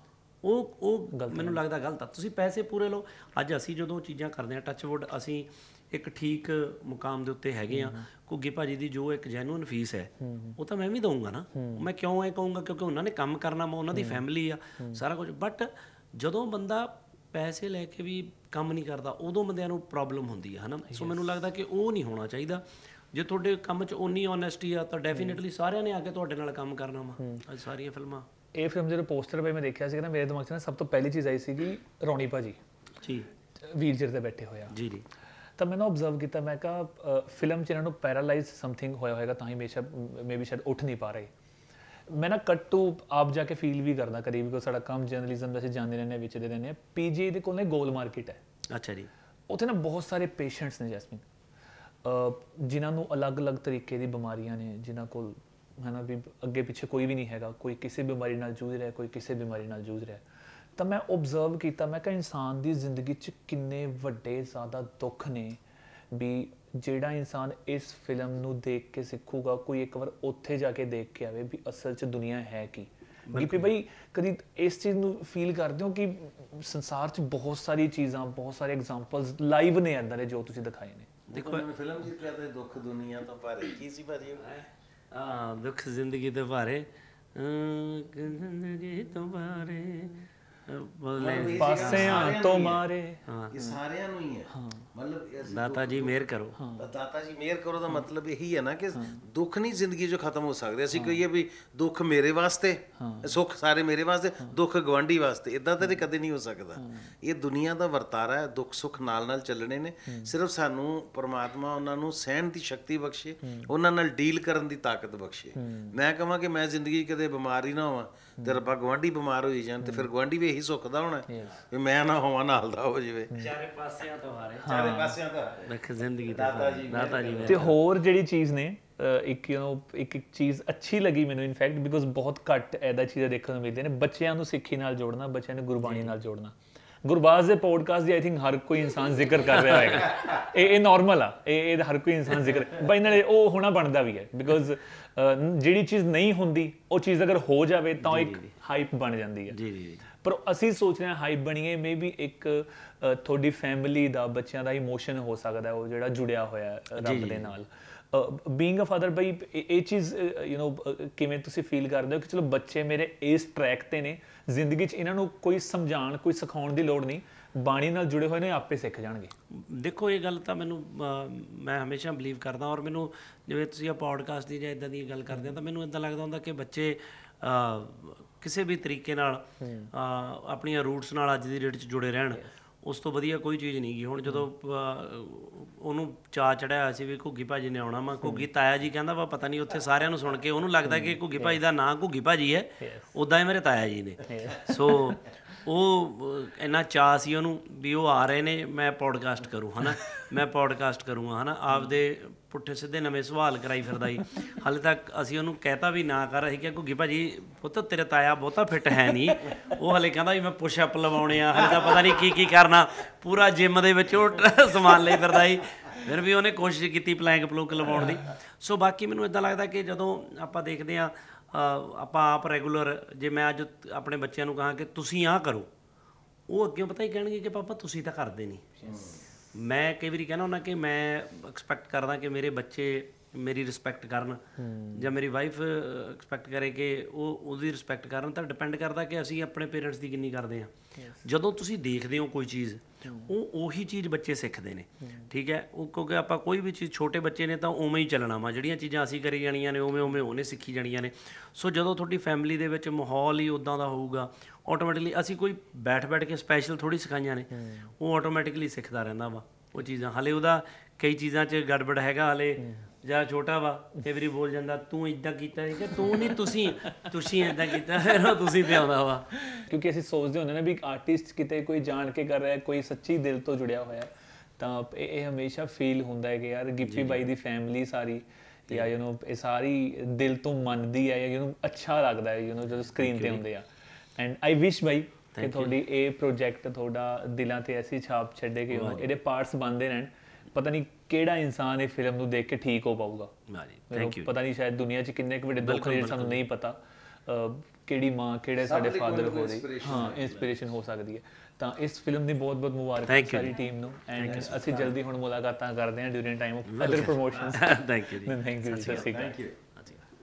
ਉਹ ਮੈਨੂੰ ਲੱਗਦਾ ਗਲਤ ਆ। ਤੁਸੀਂ ਪੈਸੇ ਪੂਰੇ ਲਓ। ਅੱਜ ਅਸੀਂ ਜਦੋਂ ਚੀਜ਼ਾਂ ਕਰਦੇ ਹਾਂ, ਟੱਚਵੁੱਡ ਅਸੀਂ ਇੱਕ ਠੀਕ ਮੁਕਾਮ ਦੇ ਉੱਤੇ ਹੈਗੇ ਆ। ਘੁੱਗੀ ਭਾਜੀ ਦੀ ਜੋ ਇੱਕ ਜੈਨੂਅਨ ਫੀਸ ਹੈ ਉਹ ਤਾਂ ਮੈਂ ਵੀ ਦਊਂਗਾ ਨਾ, ਮੈਂ ਕਿਉਂ ਇਹ ਕਹੂੰਗਾ, ਕਿਉਂਕਿ ਉਹਨਾਂ ਨੇ ਕੰਮ ਕਰਨਾ, ਮੈਂ ਉਹਨਾਂ ਦੀ ਫੈਮਿਲੀ ਆ, ਸਾਰਾ ਕੁਝ। ਬਟ ਜਦੋਂ ਬੰਦਾ ਪੈਸੇ ਲੈ ਕੇ ਵੀ ਕੰਮ ਨਹੀਂ ਕਰਦਾ, ਉਦੋਂ ਬੰਦਿਆਂ ਨੂੰ ਪ੍ਰੋਬਲਮ ਹੁੰਦੀ ਹੈ, ਹੈ ਨਾ। ਸੋ ਮੈਨੂੰ ਲੱਗਦਾ ਕਿ ਉਹ ਨਹੀਂ ਹੋਣਾ ਚਾਹੀਦਾ। ਜੇ ਤੁਹਾਡੇ ਕੰਮ 'ਚ ਓਨੀ ਓਨੈਸਟੀ ਆ ਤਾਂ ਡੈਫੀਨੇਟਲੀ ਸਾਰਿਆਂ ਨੇ ਆ ਕੇ ਤੁਹਾਡੇ ਨਾਲ ਕੰਮ ਕਰਨਾ ਵਾ। ਅੱਜ ਸਾਰੀਆਂ ਫਿਲਮਾਂ ਇਹ ਫਿਲਮ ਜਦੋਂ ਪੋਸਟਰ ਪੇ ਮੈਂ ਦੇਖਿਆ ਸੀ ਨਾ, ਮੇਰੇ ਦਿਮਾਗ 'ਚ ਨਾ ਸਭ ਤੋਂ ਪਹਿਲੀ ਚੀਜ਼ ਆਈ ਸੀਗੀ ਰੌਣੀ ਭਾਜੀ ਜੀ, ਵੀਰ ਜੀ ਤੇ ਬੈਠੇ ਹੋਇਆ ਜੀ ਜੀ। ਤਾਂ ਮੈਨੂੰ ਓਬਜ਼ਰਵ ਕੀਤਾ, ਮੈਂ ਕਿਹਾ ਫਿਲਮ 'ਚ ਇਹਨਾਂ ਨੂੰ ਪੈਰਾਲਾਈਜ਼ ਸਮਥਿੰਗ ਹੋਇਆ ਹੋਏਗਾ, ਤਾਂ ਹੀ ਮੇਬੀ ਸ਼ਾਇਦ ਉੱਠ ਨਹੀਂ ਪਾ ਰਹੇ। ਮੈਂ ਨਾ ਕੱਟ ਟੂ ਆਪ ਜਾ ਕੇ ਫੀਲ ਵੀ ਕਰਦਾ ਕਰੀ, ਬਿਕੋਜ਼ ਸਾਡਾ ਕੰਮ ਜਰਨਲਿਜ਼ਮ ਦਾ ਅਸੀਂ ਜਾਂਦੇ ਰਹਿੰਦੇ ਹਾਂ, ਵਿਚਦੇ ਰਹਿੰਦੇ ਹਾਂ। ਪੀਜੀਆਈ ਦੇ ਕੋਲ ਨਾ ਗੋਲ ਮਾਰਕੀਟ ਹੈ। ਅੱਛਾ ਜੀ। ਉੱਥੇ ਨਾ ਬਹੁਤ ਸਾਰੇ ਪੇਸ਼ੈਂਟਸ ਨੇ ਜੈਸਮੀਨ, ਜਿਨ੍ਹਾਂ ਨੂੰ ਅਲੱਗ-ਅਲੱਗ ਤਰੀਕੇ ਦੀ ਬਿਮਾਰੀਆਂ ਨੇ, ਜਿਨ੍ਹਾਂ ਕੋਲ ਹੈ ਨਾ ਵੀ ਅੱਗੇ ਪਿੱਛੇ ਕੋਈ ਵੀ ਨਹੀਂ ਹੈਗਾ, ਕੋਈ ਕਿਸੇ ਬਿਮਾਰੀ ਨਾਲ ਜੂਝ ਰਿਹਾ, ਕੋਈ ਕਿਸੇ ਬਿਮਾਰੀ ਨਾਲ ਜੂਝ ਰਿਹਾ। ਤਾਂ ਮੈਂ ਓਬਜ਼ਰਵ ਕੀਤਾ, ਮੈਂ ਕਿਹਾ ਇਨਸਾਨ ਦੀ ਜ਼ਿੰਦਗੀ 'ਚ ਕਿੰਨੇ ਵੱਡੇ ਜ਼ਿਆਦਾ ਦੁੱਖ ਨੇ ਵੀ ਜਿਹੜਾ ਇਨਸਾਨ ਇਸ ਫਿਲਮ ਨੂੰ ਦੇਖ ਕੇ ਸਿੱਖੂਗਾ, ਕੋਈ ਇੱਕ ਵਾਰ ਉੱਥੇ ਜਾ ਕੇ ਦੇਖ ਕੇ ਆਵੇ ਵੀ ਅਸਲ 'ਚ ਦੁਨੀਆ ਹੈ ਕੀ। ਕਿ ਬਈ ਕਦੀ ਇਸ ਚੀਜ਼ ਨੂੰ ਫੀਲ ਕਰਦੇ ਹੋ ਕਿ ਸੰਸਾਰ 'ਚ ਬਹੁਤ ਸਾਰੀ ਚੀਜ਼ਾਂ, ਬਹੁਤ ਸਾਰੇ ਐਗਜ਼ਾਮਪਲਸ ਲਾਈਵ ਨੇ ਇੱਦਾਂ ਦੇ ਜੋ ਤੁਸੀਂ ਦਿਖਾਏ ਨੇ। ਦੇਖੋ ਫਿਲਮ ਜੀ ਕਹਿੰਦੇ ਦੁੱਖ ਦੁਨੀਆ ਤੋਂ ਭਾਰੇ, ਕੀ ਸੀ ਭਾਜੀ? ਹਾਂ, ਦੁੱਖ ਜ਼ਿੰਦਗੀ ਤੋਂ ਭਾਰੇ, ਜ਼ਿੰਦਗੀ ਤੋਂ ਭਾਰੇ ਪਾਸਿਆਂ ਤੋਂ ਮਾਰੇ, ਇਹ ਸਾਰਿਆਂ ਨੂੰ ਹੀ ਹੈ। ਮਤਲਬ ਦਾਤਾ ਜੀ ਮਿਹਰ ਕਰੋ, ਦਾਤਾ ਜੀ ਮਿਹਰ ਕਰੋ ਦਾ ਮਤਲਬ ਇਹੀ ਹੈ ਨਾ ਕਿ ਦੁੱਖ ਨਹੀਂ ਜ਼ਿੰਦਗੀ 'ਚੋਂ ਖਤਮ ਹੋ ਸਕਦੇ। ਅਸੀਂ ਕਹੀਏ ਵੀ ਦੁੱਖ ਮੇਰੇ ਵਾਸਤੇ, ਸੁੱਖ ਸਾਰੇ ਮੇਰੇ ਵਾਸਤੇ, ਦੁੱਖ ਗਵਾਂਢੀ ਵਾਸਤੇ, ਇਦਾਂ ਤਾਂ ਕਦੇ ਨਹੀਂ ਹੋ ਸਕਦਾ। ਇਹ ਦੁਨੀਆ ਦਾ ਵਰਤਾਰਾ ਹੈ, ਦੁੱਖ ਸੁੱਖ ਨਾਲ ਨਾਲ ਚੱਲਣੇ ਨੇ। ਸਿਰਫ ਸਾਨੂੰ ਪਰਮਾਤਮਾ ਉਹਨਾਂ ਨੂੰ ਸਹਿਣ ਦੀ ਸ਼ਕਤੀ ਬਖਸ਼ੇ, ਉਹਨਾਂ ਨਾਲ ਡੀਲ ਕਰਨ ਦੀ ਤਾਕਤ ਬਖਸ਼ੇ। ਮੈਂ ਕਹਾਂ ਕਿ ਮੈਂ ਜ਼ਿੰਦਗੀ ਕਦੇ ਬਿਮਾਰ ਹੀ ਨਾ ਹੋਵਾਂ ਤੇ ਰੱਬਾ ਗਵਾਂਢੀ ਬਿਮਾਰ ਹੋਈ ਜਾਣ, ਤੇ ਫਿਰ ਗਵਾਂਢੀ ਵੀ ਇਹੀ ਸੁੱਖਦਾ ਹੋਣਾ ਵੀ ਮੈਂ ਨਾ ਹੋਵਾਂ, ਨਾਲ ਦਾ ਹੋ ਜਾਵੇ। ਚਾਰੇ ਪਾਸਿਆਂ ਤੋਂ ਹਾਰੇ, ਚਾਰੇ ਪਾਸਿਆਂ ਤੋਂ ਦੁੱਖ ਜ਼ਿੰਦਗੀ ਦਾਤਾ ਜੀ। ਤੇ ਹੋਰ ਜਿਹੜੀ ਚੀਜ਼ ਨੇ ਇੱਕ ਚੀਜ਼ ਅੱਛੀ ਲੱਗੀ ਮੈਨੂੰ ਇਨਫੈਕਟ, ਬਿਕੋਜ਼ ਬਹੁਤ ਘੱਟ ਐਦਾ ਚੀਜ਼ਾਂ ਦੇਖਣ ਨੂੰ ਮਿਲਦੀਆਂ ਨੇ, ਬੱਚਿਆਂ ਨੂੰ ਸਿੱਖੀ ਨਾਲ ਜੋੜਨਾ, ਬੱਚਿਆਂ ਨੂੰ ਗੁਰਬਾਣੀ ਨਾਲ ਜੋੜਨਾ। ਗੁਰਬਾਜ਼ ਦੇ ਪੋਡਕਾਸਟ ਦੀ ਆਈ ਥਿੰਕ ਹਰ ਕੋਈ ਇਨਸਾਨ ਜ਼ਿਕਰ ਕਰ ਰਿਹਾ ਹੋਏਗਾ, ਇਹ ਨਾਰਮਲ ਆ, ਇਹ ਹਰ ਕੋਈ ਇਨਸਾਨ ਜ਼ਿਕਰ ਬਈ ਨਾਲੇ ਉਹ ਹੋਣਾ ਬਣਦਾ ਵੀ ਹੈ। ਬਿਕੋਜ਼ ਜਿਹੜੀ ਚੀਜ਼ ਨਹੀਂ ਹੁੰਦੀ ਉਹ ਚੀਜ਼ ਅਗਰ ਹੋ ਜਾਵੇ ਤਾਂ ਇੱਕ ਹਾਈਪ ਬਣ ਜਾਂਦੀ ਹੈ। ਜੀ ਜੀ। ਪਰ ਅਸੀਂ ਸੋਚ ਰਹੇ ਹਾਂ ਹਾਈਪ ਬਣੀਏ, ਮੇਬੀ ਇੱਕ ਤੁਹਾਡੀ ਫੈਮਿਲੀ ਦਾ, ਬੱਚਿਆਂ ਦਾ ਇਮੋਸ਼ਨ ਹੋ ਸਕਦਾ ਉਹ ਜਿਹੜਾ ਜੁੜਿਆ ਹੋਇਆ ਰੱਬ ਦੇ ਨਾਲ। ਬੀਇੰਗ ਅ ਫਾਦਰ ਬਈ ਇਹ ਚੀਜ਼ ਕਿਵੇਂ ਤੁਸੀਂ ਫੀਲ ਕਰਦੇ ਹੋ ਕਿ ਚਲੋ ਬੱਚੇ ਮੇਰੇ ਇਸ ਟਰੈਕ ਤੇ ਨੇ, ਜ਼ਿੰਦਗੀ 'ਚ ਇਹਨਾਂ ਨੂੰ ਕੋਈ ਸਮਝਾਉਣ, ਕੋਈ ਸਿਖਾਉਣ ਦੀ ਲੋੜ ਨਹੀਂ, ਬਾਣੀ ਨਾਲ ਜੁੜੇ ਹੋਏ ਨੇ, ਆਪੇ ਸਿੱਖ ਜਾਣਗੇ। ਦੇਖੋ ਇਹ ਗੱਲ ਤਾਂ ਮੈਨੂੰ ਮੈਂ ਹਮੇਸ਼ਾ ਬਿਲੀਵ ਕਰਦਾ, ਔਰ ਮੈਨੂੰ ਜਿਵੇਂ ਤੁਸੀਂ ਆ ਪੋਡਕਾਸਟ ਦੀ ਜਾਂ ਇੱਦਾਂ ਦੀ ਗੱਲ ਕਰਦੇ ਹੋ ਤਾਂ ਮੈਨੂੰ ਇੱਦਾਂ ਲੱਗਦਾ ਹੁੰਦਾ ਕਿ ਬੱਚੇ ਕਿਸੇ ਵੀ ਤਰੀਕੇ ਨਾਲ ਆਪਣੀਆਂ ਰੂਟਸ ਨਾਲ ਅੱਜ ਦੀ ਡੇਟ 'ਚ ਜੁੜੇ ਰਹਿਣ, ਉਸ ਤੋਂ ਵਧੀਆ ਕੋਈ ਚੀਜ਼ ਨਹੀਂ ਗੀ। ਹੁਣ ਜਦੋਂ ਉਹਨੂੰ ਚਾਅ ਚੜਿਆ ਹੋਇਆ ਸੀ ਵੀ ਘੁੱਗੀ ਭਾਜੀ ਨੇ ਆਉਣਾ, ਮੈਂ ਘੁੱਗੀ ਤਾਇਆ ਜੀ ਕਹਿੰਦਾ ਵਾ, ਪਤਾ ਨਹੀਂ ਉੱਥੇ ਸਾਰਿਆਂ ਨੂੰ ਸੁਣ ਕੇ ਉਹਨੂੰ ਲੱਗਦਾ ਕਿ ਘੁੱਗੀ ਭਾਜੀ ਦਾ ਨਾਂ ਘੁੱਗੀ ਭਾਜੀ ਹੈ, ਉੱਦਾਂ ਹੀ ਮੇਰੇ ਤਾਇਆ ਜੀ ਨੇ। ਸੋ ਉਹ ਇੰਨਾ ਚਾਅ ਸੀ ਉਹਨੂੰ ਵੀ ਉਹ ਆ ਰਹੇ ਨੇ, ਮੈਂ ਪੋਡਕਾਸਟ ਕरूँ, ਹੈ ਨਾ, ਮੈਂ ਪੋਡਕਾਸਟ ਕਰੂੰਗਾ, ਹੈ ਨਾ। ਆਪਦੇ ਪੁੱਠੇ ਸਿੱਧੇ ਨਵੇਂ ਸਵਾਲ ਕਰਾਈ ਫਿਰਦਾ ਸੀ। ਹਾਲੇ ਤੱਕ ਅਸੀਂ ਉਹਨੂੰ ਕਹਿਤਾ ਵੀ ਨਾ ਕਰ, ਅਸੀਂ ਕਿਹਾ ਘੁੱਗੀ ਭਾਜੀ ਪੁੱਤ ਤੇਰਾ ਤਾਇਆ ਬਹੁਤਾ ਫਿੱਟ ਹੈ ਨਹੀਂ, ਉਹ ਹਾਲੇ ਕਹਿੰਦਾ ਵੀ ਮੈਂ ਪੁਸ਼ ਅਪ ਲਵਾਉਣੇ ਆ, ਹਾਲੇ ਤਾਂ ਪਤਾ ਨਹੀਂ ਕੀ ਕੀ ਕਰਨਾ, ਪੂਰਾ ਜਿੰਮ ਦੇ ਵਿੱਚ ਉਹ ਸਮਾਨ ਲਈ ਫਿਰਦਾ ਸੀ। ਫਿਰ ਵੀ ਉਹਨੇ ਕੋਸ਼ਿਸ਼ ਕੀਤੀ ਪਲੰਕ ਲਵਾਉਣ ਦੀ। ਸੋ ਬਾਕੀ ਮੈਨੂੰ ਇਦਾਂ ਲੱਗਦਾ ਕਿ ਜਦੋਂ ਆਪਾਂ ਦੇਖਦੇ ਆ ਆਪਾਂ ਆਪ ਰੈਗੂਲਰ, ਜੇ ਮੈਂ ਅੱਜ ਆਪਣੇ ਬੱਚਿਆਂ ਨੂੰ ਕਹਾਂ ਕਿ ਤੁਸੀਂ ਆਹ ਕਰੋ, ਉਹ ਅੱਗੇ ਪਤਾ ਹੀ ਕਹਿਣਗੇ ਕਿ ਪਾਪਾ ਤੁਸੀਂ ਤਾਂ ਕਰਦੇ ਨਹੀਂ। ਮੈਂ ਕਈ ਵਾਰੀ ਕਹਿਣਾ ਹੁੰਦਾ ਕਿ ਮੈਂ ਐਕਸਪੈਕਟ ਕਰਦਾ ਕਿ ਮੇਰੇ ਬੱਚੇ ਮੇਰੀ ਰਿਸਪੈਕਟ ਕਰਨ, ਜਾਂ ਮੇਰੀ ਵਾਈਫ ਐਕਸਪੈਕਟ ਕਰੇ ਕਿ ਉਹ ਉਹਦੀ ਰਿਸਪੈਕਟ ਕਰਨ। ਤਾਂ ਡਿਪੈਂਡ ਕਰਦਾ ਕਿ ਅਸੀਂ ਆਪਣੇ ਪੇਰੈਂਟਸ ਦੀ ਕਿੰਨੀ ਕਰਦੇ ਹਾਂ। ਜਦੋਂ ਤੁਸੀਂ ਦੇਖਦੇ ਹੋ ਕੋਈ ਚੀਜ਼, ਉਹ ਉਹੀ ਚੀਜ਼ ਬੱਚੇ ਸਿੱਖਦੇ ਨੇ, ਠੀਕ ਹੈ। ਉਹ ਕਿਉਂਕਿ ਆਪਾਂ ਕੋਈ ਵੀ ਚੀਜ਼, ਛੋਟੇ ਬੱਚੇ ਨੇ ਤਾਂ ਉਵੇਂ ਹੀ ਚੱਲਣਾ ਵਾ, ਜਿਹੜੀਆਂ ਚੀਜ਼ਾਂ ਅਸੀਂ ਕਰੀ ਜਾਣੀਆਂ ਨੇ ਉਵੇਂ ਉਵੇਂ ਉਹਨੇ ਸਿੱਖੀ ਜਾਣੀਆਂ ਨੇ। ਸੋ ਜਦੋਂ ਤੁਹਾਡੀ ਫੈਮਿਲੀ ਦੇ ਵਿੱਚ ਮਾਹੌਲ ਹੀ ਉੱਦਾਂ ਦਾ ਹੋਊਗਾ, ਆਟੋਮੈਟਿਕਲੀ ਅਸੀਂ ਕੋਈ ਬੈਠ ਕੇ ਸਪੈਸ਼ਲ ਥੋੜ੍ਹੀ ਸਿਖਾਈਆਂ ਨੇ, ਉਹ ਆਟੋਮੈਟਿਕਲੀ ਸਿੱਖਦਾ ਰਹਿੰਦਾ ਵਾ ਉਹ ਚੀਜ਼ਾਂ। ਹਾਲੇ ਉਹਦਾ ਕਈ ਚੀਜ਼ਾਂ 'ਚ ਗੜਬੜ ਹੈਗਾ, ਹਾਲੇ ਜਾਂ ਛੋਟਾ ਵਾ, ਕਈ ਵਾਰੀ ਬੋਲ ਜਾਂਦਾ ਤੂੰ ਇੱਦਾਂ ਕੀਤਾ ਕਿ ਤੂੰ ਨਹੀਂ, ਤੁਸੀਂ ਇੱਦਾਂ ਕੀਤਾ, ਫਿਰ ਉਹ ਤੁਸੀਂ ਤੇ ਆਉਂਦਾ ਵਾ। ਕਿਉਂਕਿ ਅਸੀਂ ਸੋਚਦੇ ਹੁੰਦੇ ਨੇ ਵੀ ਇੱਕ ਆਰਟਿਸਟ ਕਿਤੇ ਕੋਈ ਜਾਣ ਕੇ ਕਰ ਰਿਹਾ, ਕੋਈ ਸੱਚੀ ਦਿਲ ਤੋਂ ਜੁੜਿਆ ਹੋਇਆ, ਤਾਂ ਇਹ ਹਮੇਸ਼ਾ ਫੀਲ ਹੁੰਦਾ ਹੈ ਕਿ ਯਾਰ ਗਿੱਪੀ ਬਾਈ ਦੀ ਫੈਮਿਲੀ ਸਾਰੀ, ਜਾਂ ਇਹ ਸਾਰੀ ਦਿਲ ਤੋਂ ਮੰਨਦੀ ਹੈ, ਜਾਂ ਅੱਛਾ ਲੱਗਦਾ ਹੈ ਜਦੋਂ ਸਕਰੀਨ ਤੇ ਹੁੰਦੇ ਆ। ਐਂਡ ਆਈ ਵਿਸ਼ ਬਾਈ ਕਿ ਤੁਹਾਡੀ ਇਹ ਪ੍ਰੋਜੈਕਟ ਤੁਹਾਡਾ ਦਿਲਾਂ ਤੇ ਐਸੀ ਛਾਪ ਛੱਡੇ ਕਿ ਇਹਦੇ ਪਾਰਟਸ ਬਣਦੇ ਰਹਿਣ। ਪਤਾ ਨਹੀਂ ਕਿਹੜਾ ਇਨਸਾਨ ਇਹ ਫਿਲਮ ਨੂੰ ਦੇਖ ਕੇ ਠੀਕ ਹੋ ਪਾਊਗਾ। ਪਤਾ ਨਹੀਂ ਸ਼ਾਇਦ ਦੁਨੀਆ 'ਚ ਕਿੰਨੇ ਕੁ ਵੱਡੇ ਦੁੱਖ ਨੇ ਸਾਨੂੰ ਨਹੀਂ ਪਤਾ, ਕਿਹੜੀ ਮਾਂ, ਕਿਹੜੇ ਸਾਡੇ ਫਾਦਰ ਹੋ ਰਹੀ, ਹਾਂ ਇੰਸਪੀਰੇਸ਼ਨ ਹੋ ਸਕਦੀ ਹੈ। ਤਾਂ ਇਸ ਫਿਲਮ ਦੀ ਬਹੁਤ ਬਹੁਤ ਮੁਬਾਰਕ ਸਾਰੀ ਟੀਮ ਨੂੰ। ਐਂਡ ਅਸੀਂ ਜਲਦੀ ਹੁਣ ਮੁਲਾਕਾਤਾਂ ਕਰਦੇ ਹਾਂ during time of other promotions. Thank you ਜੀ। Thank you.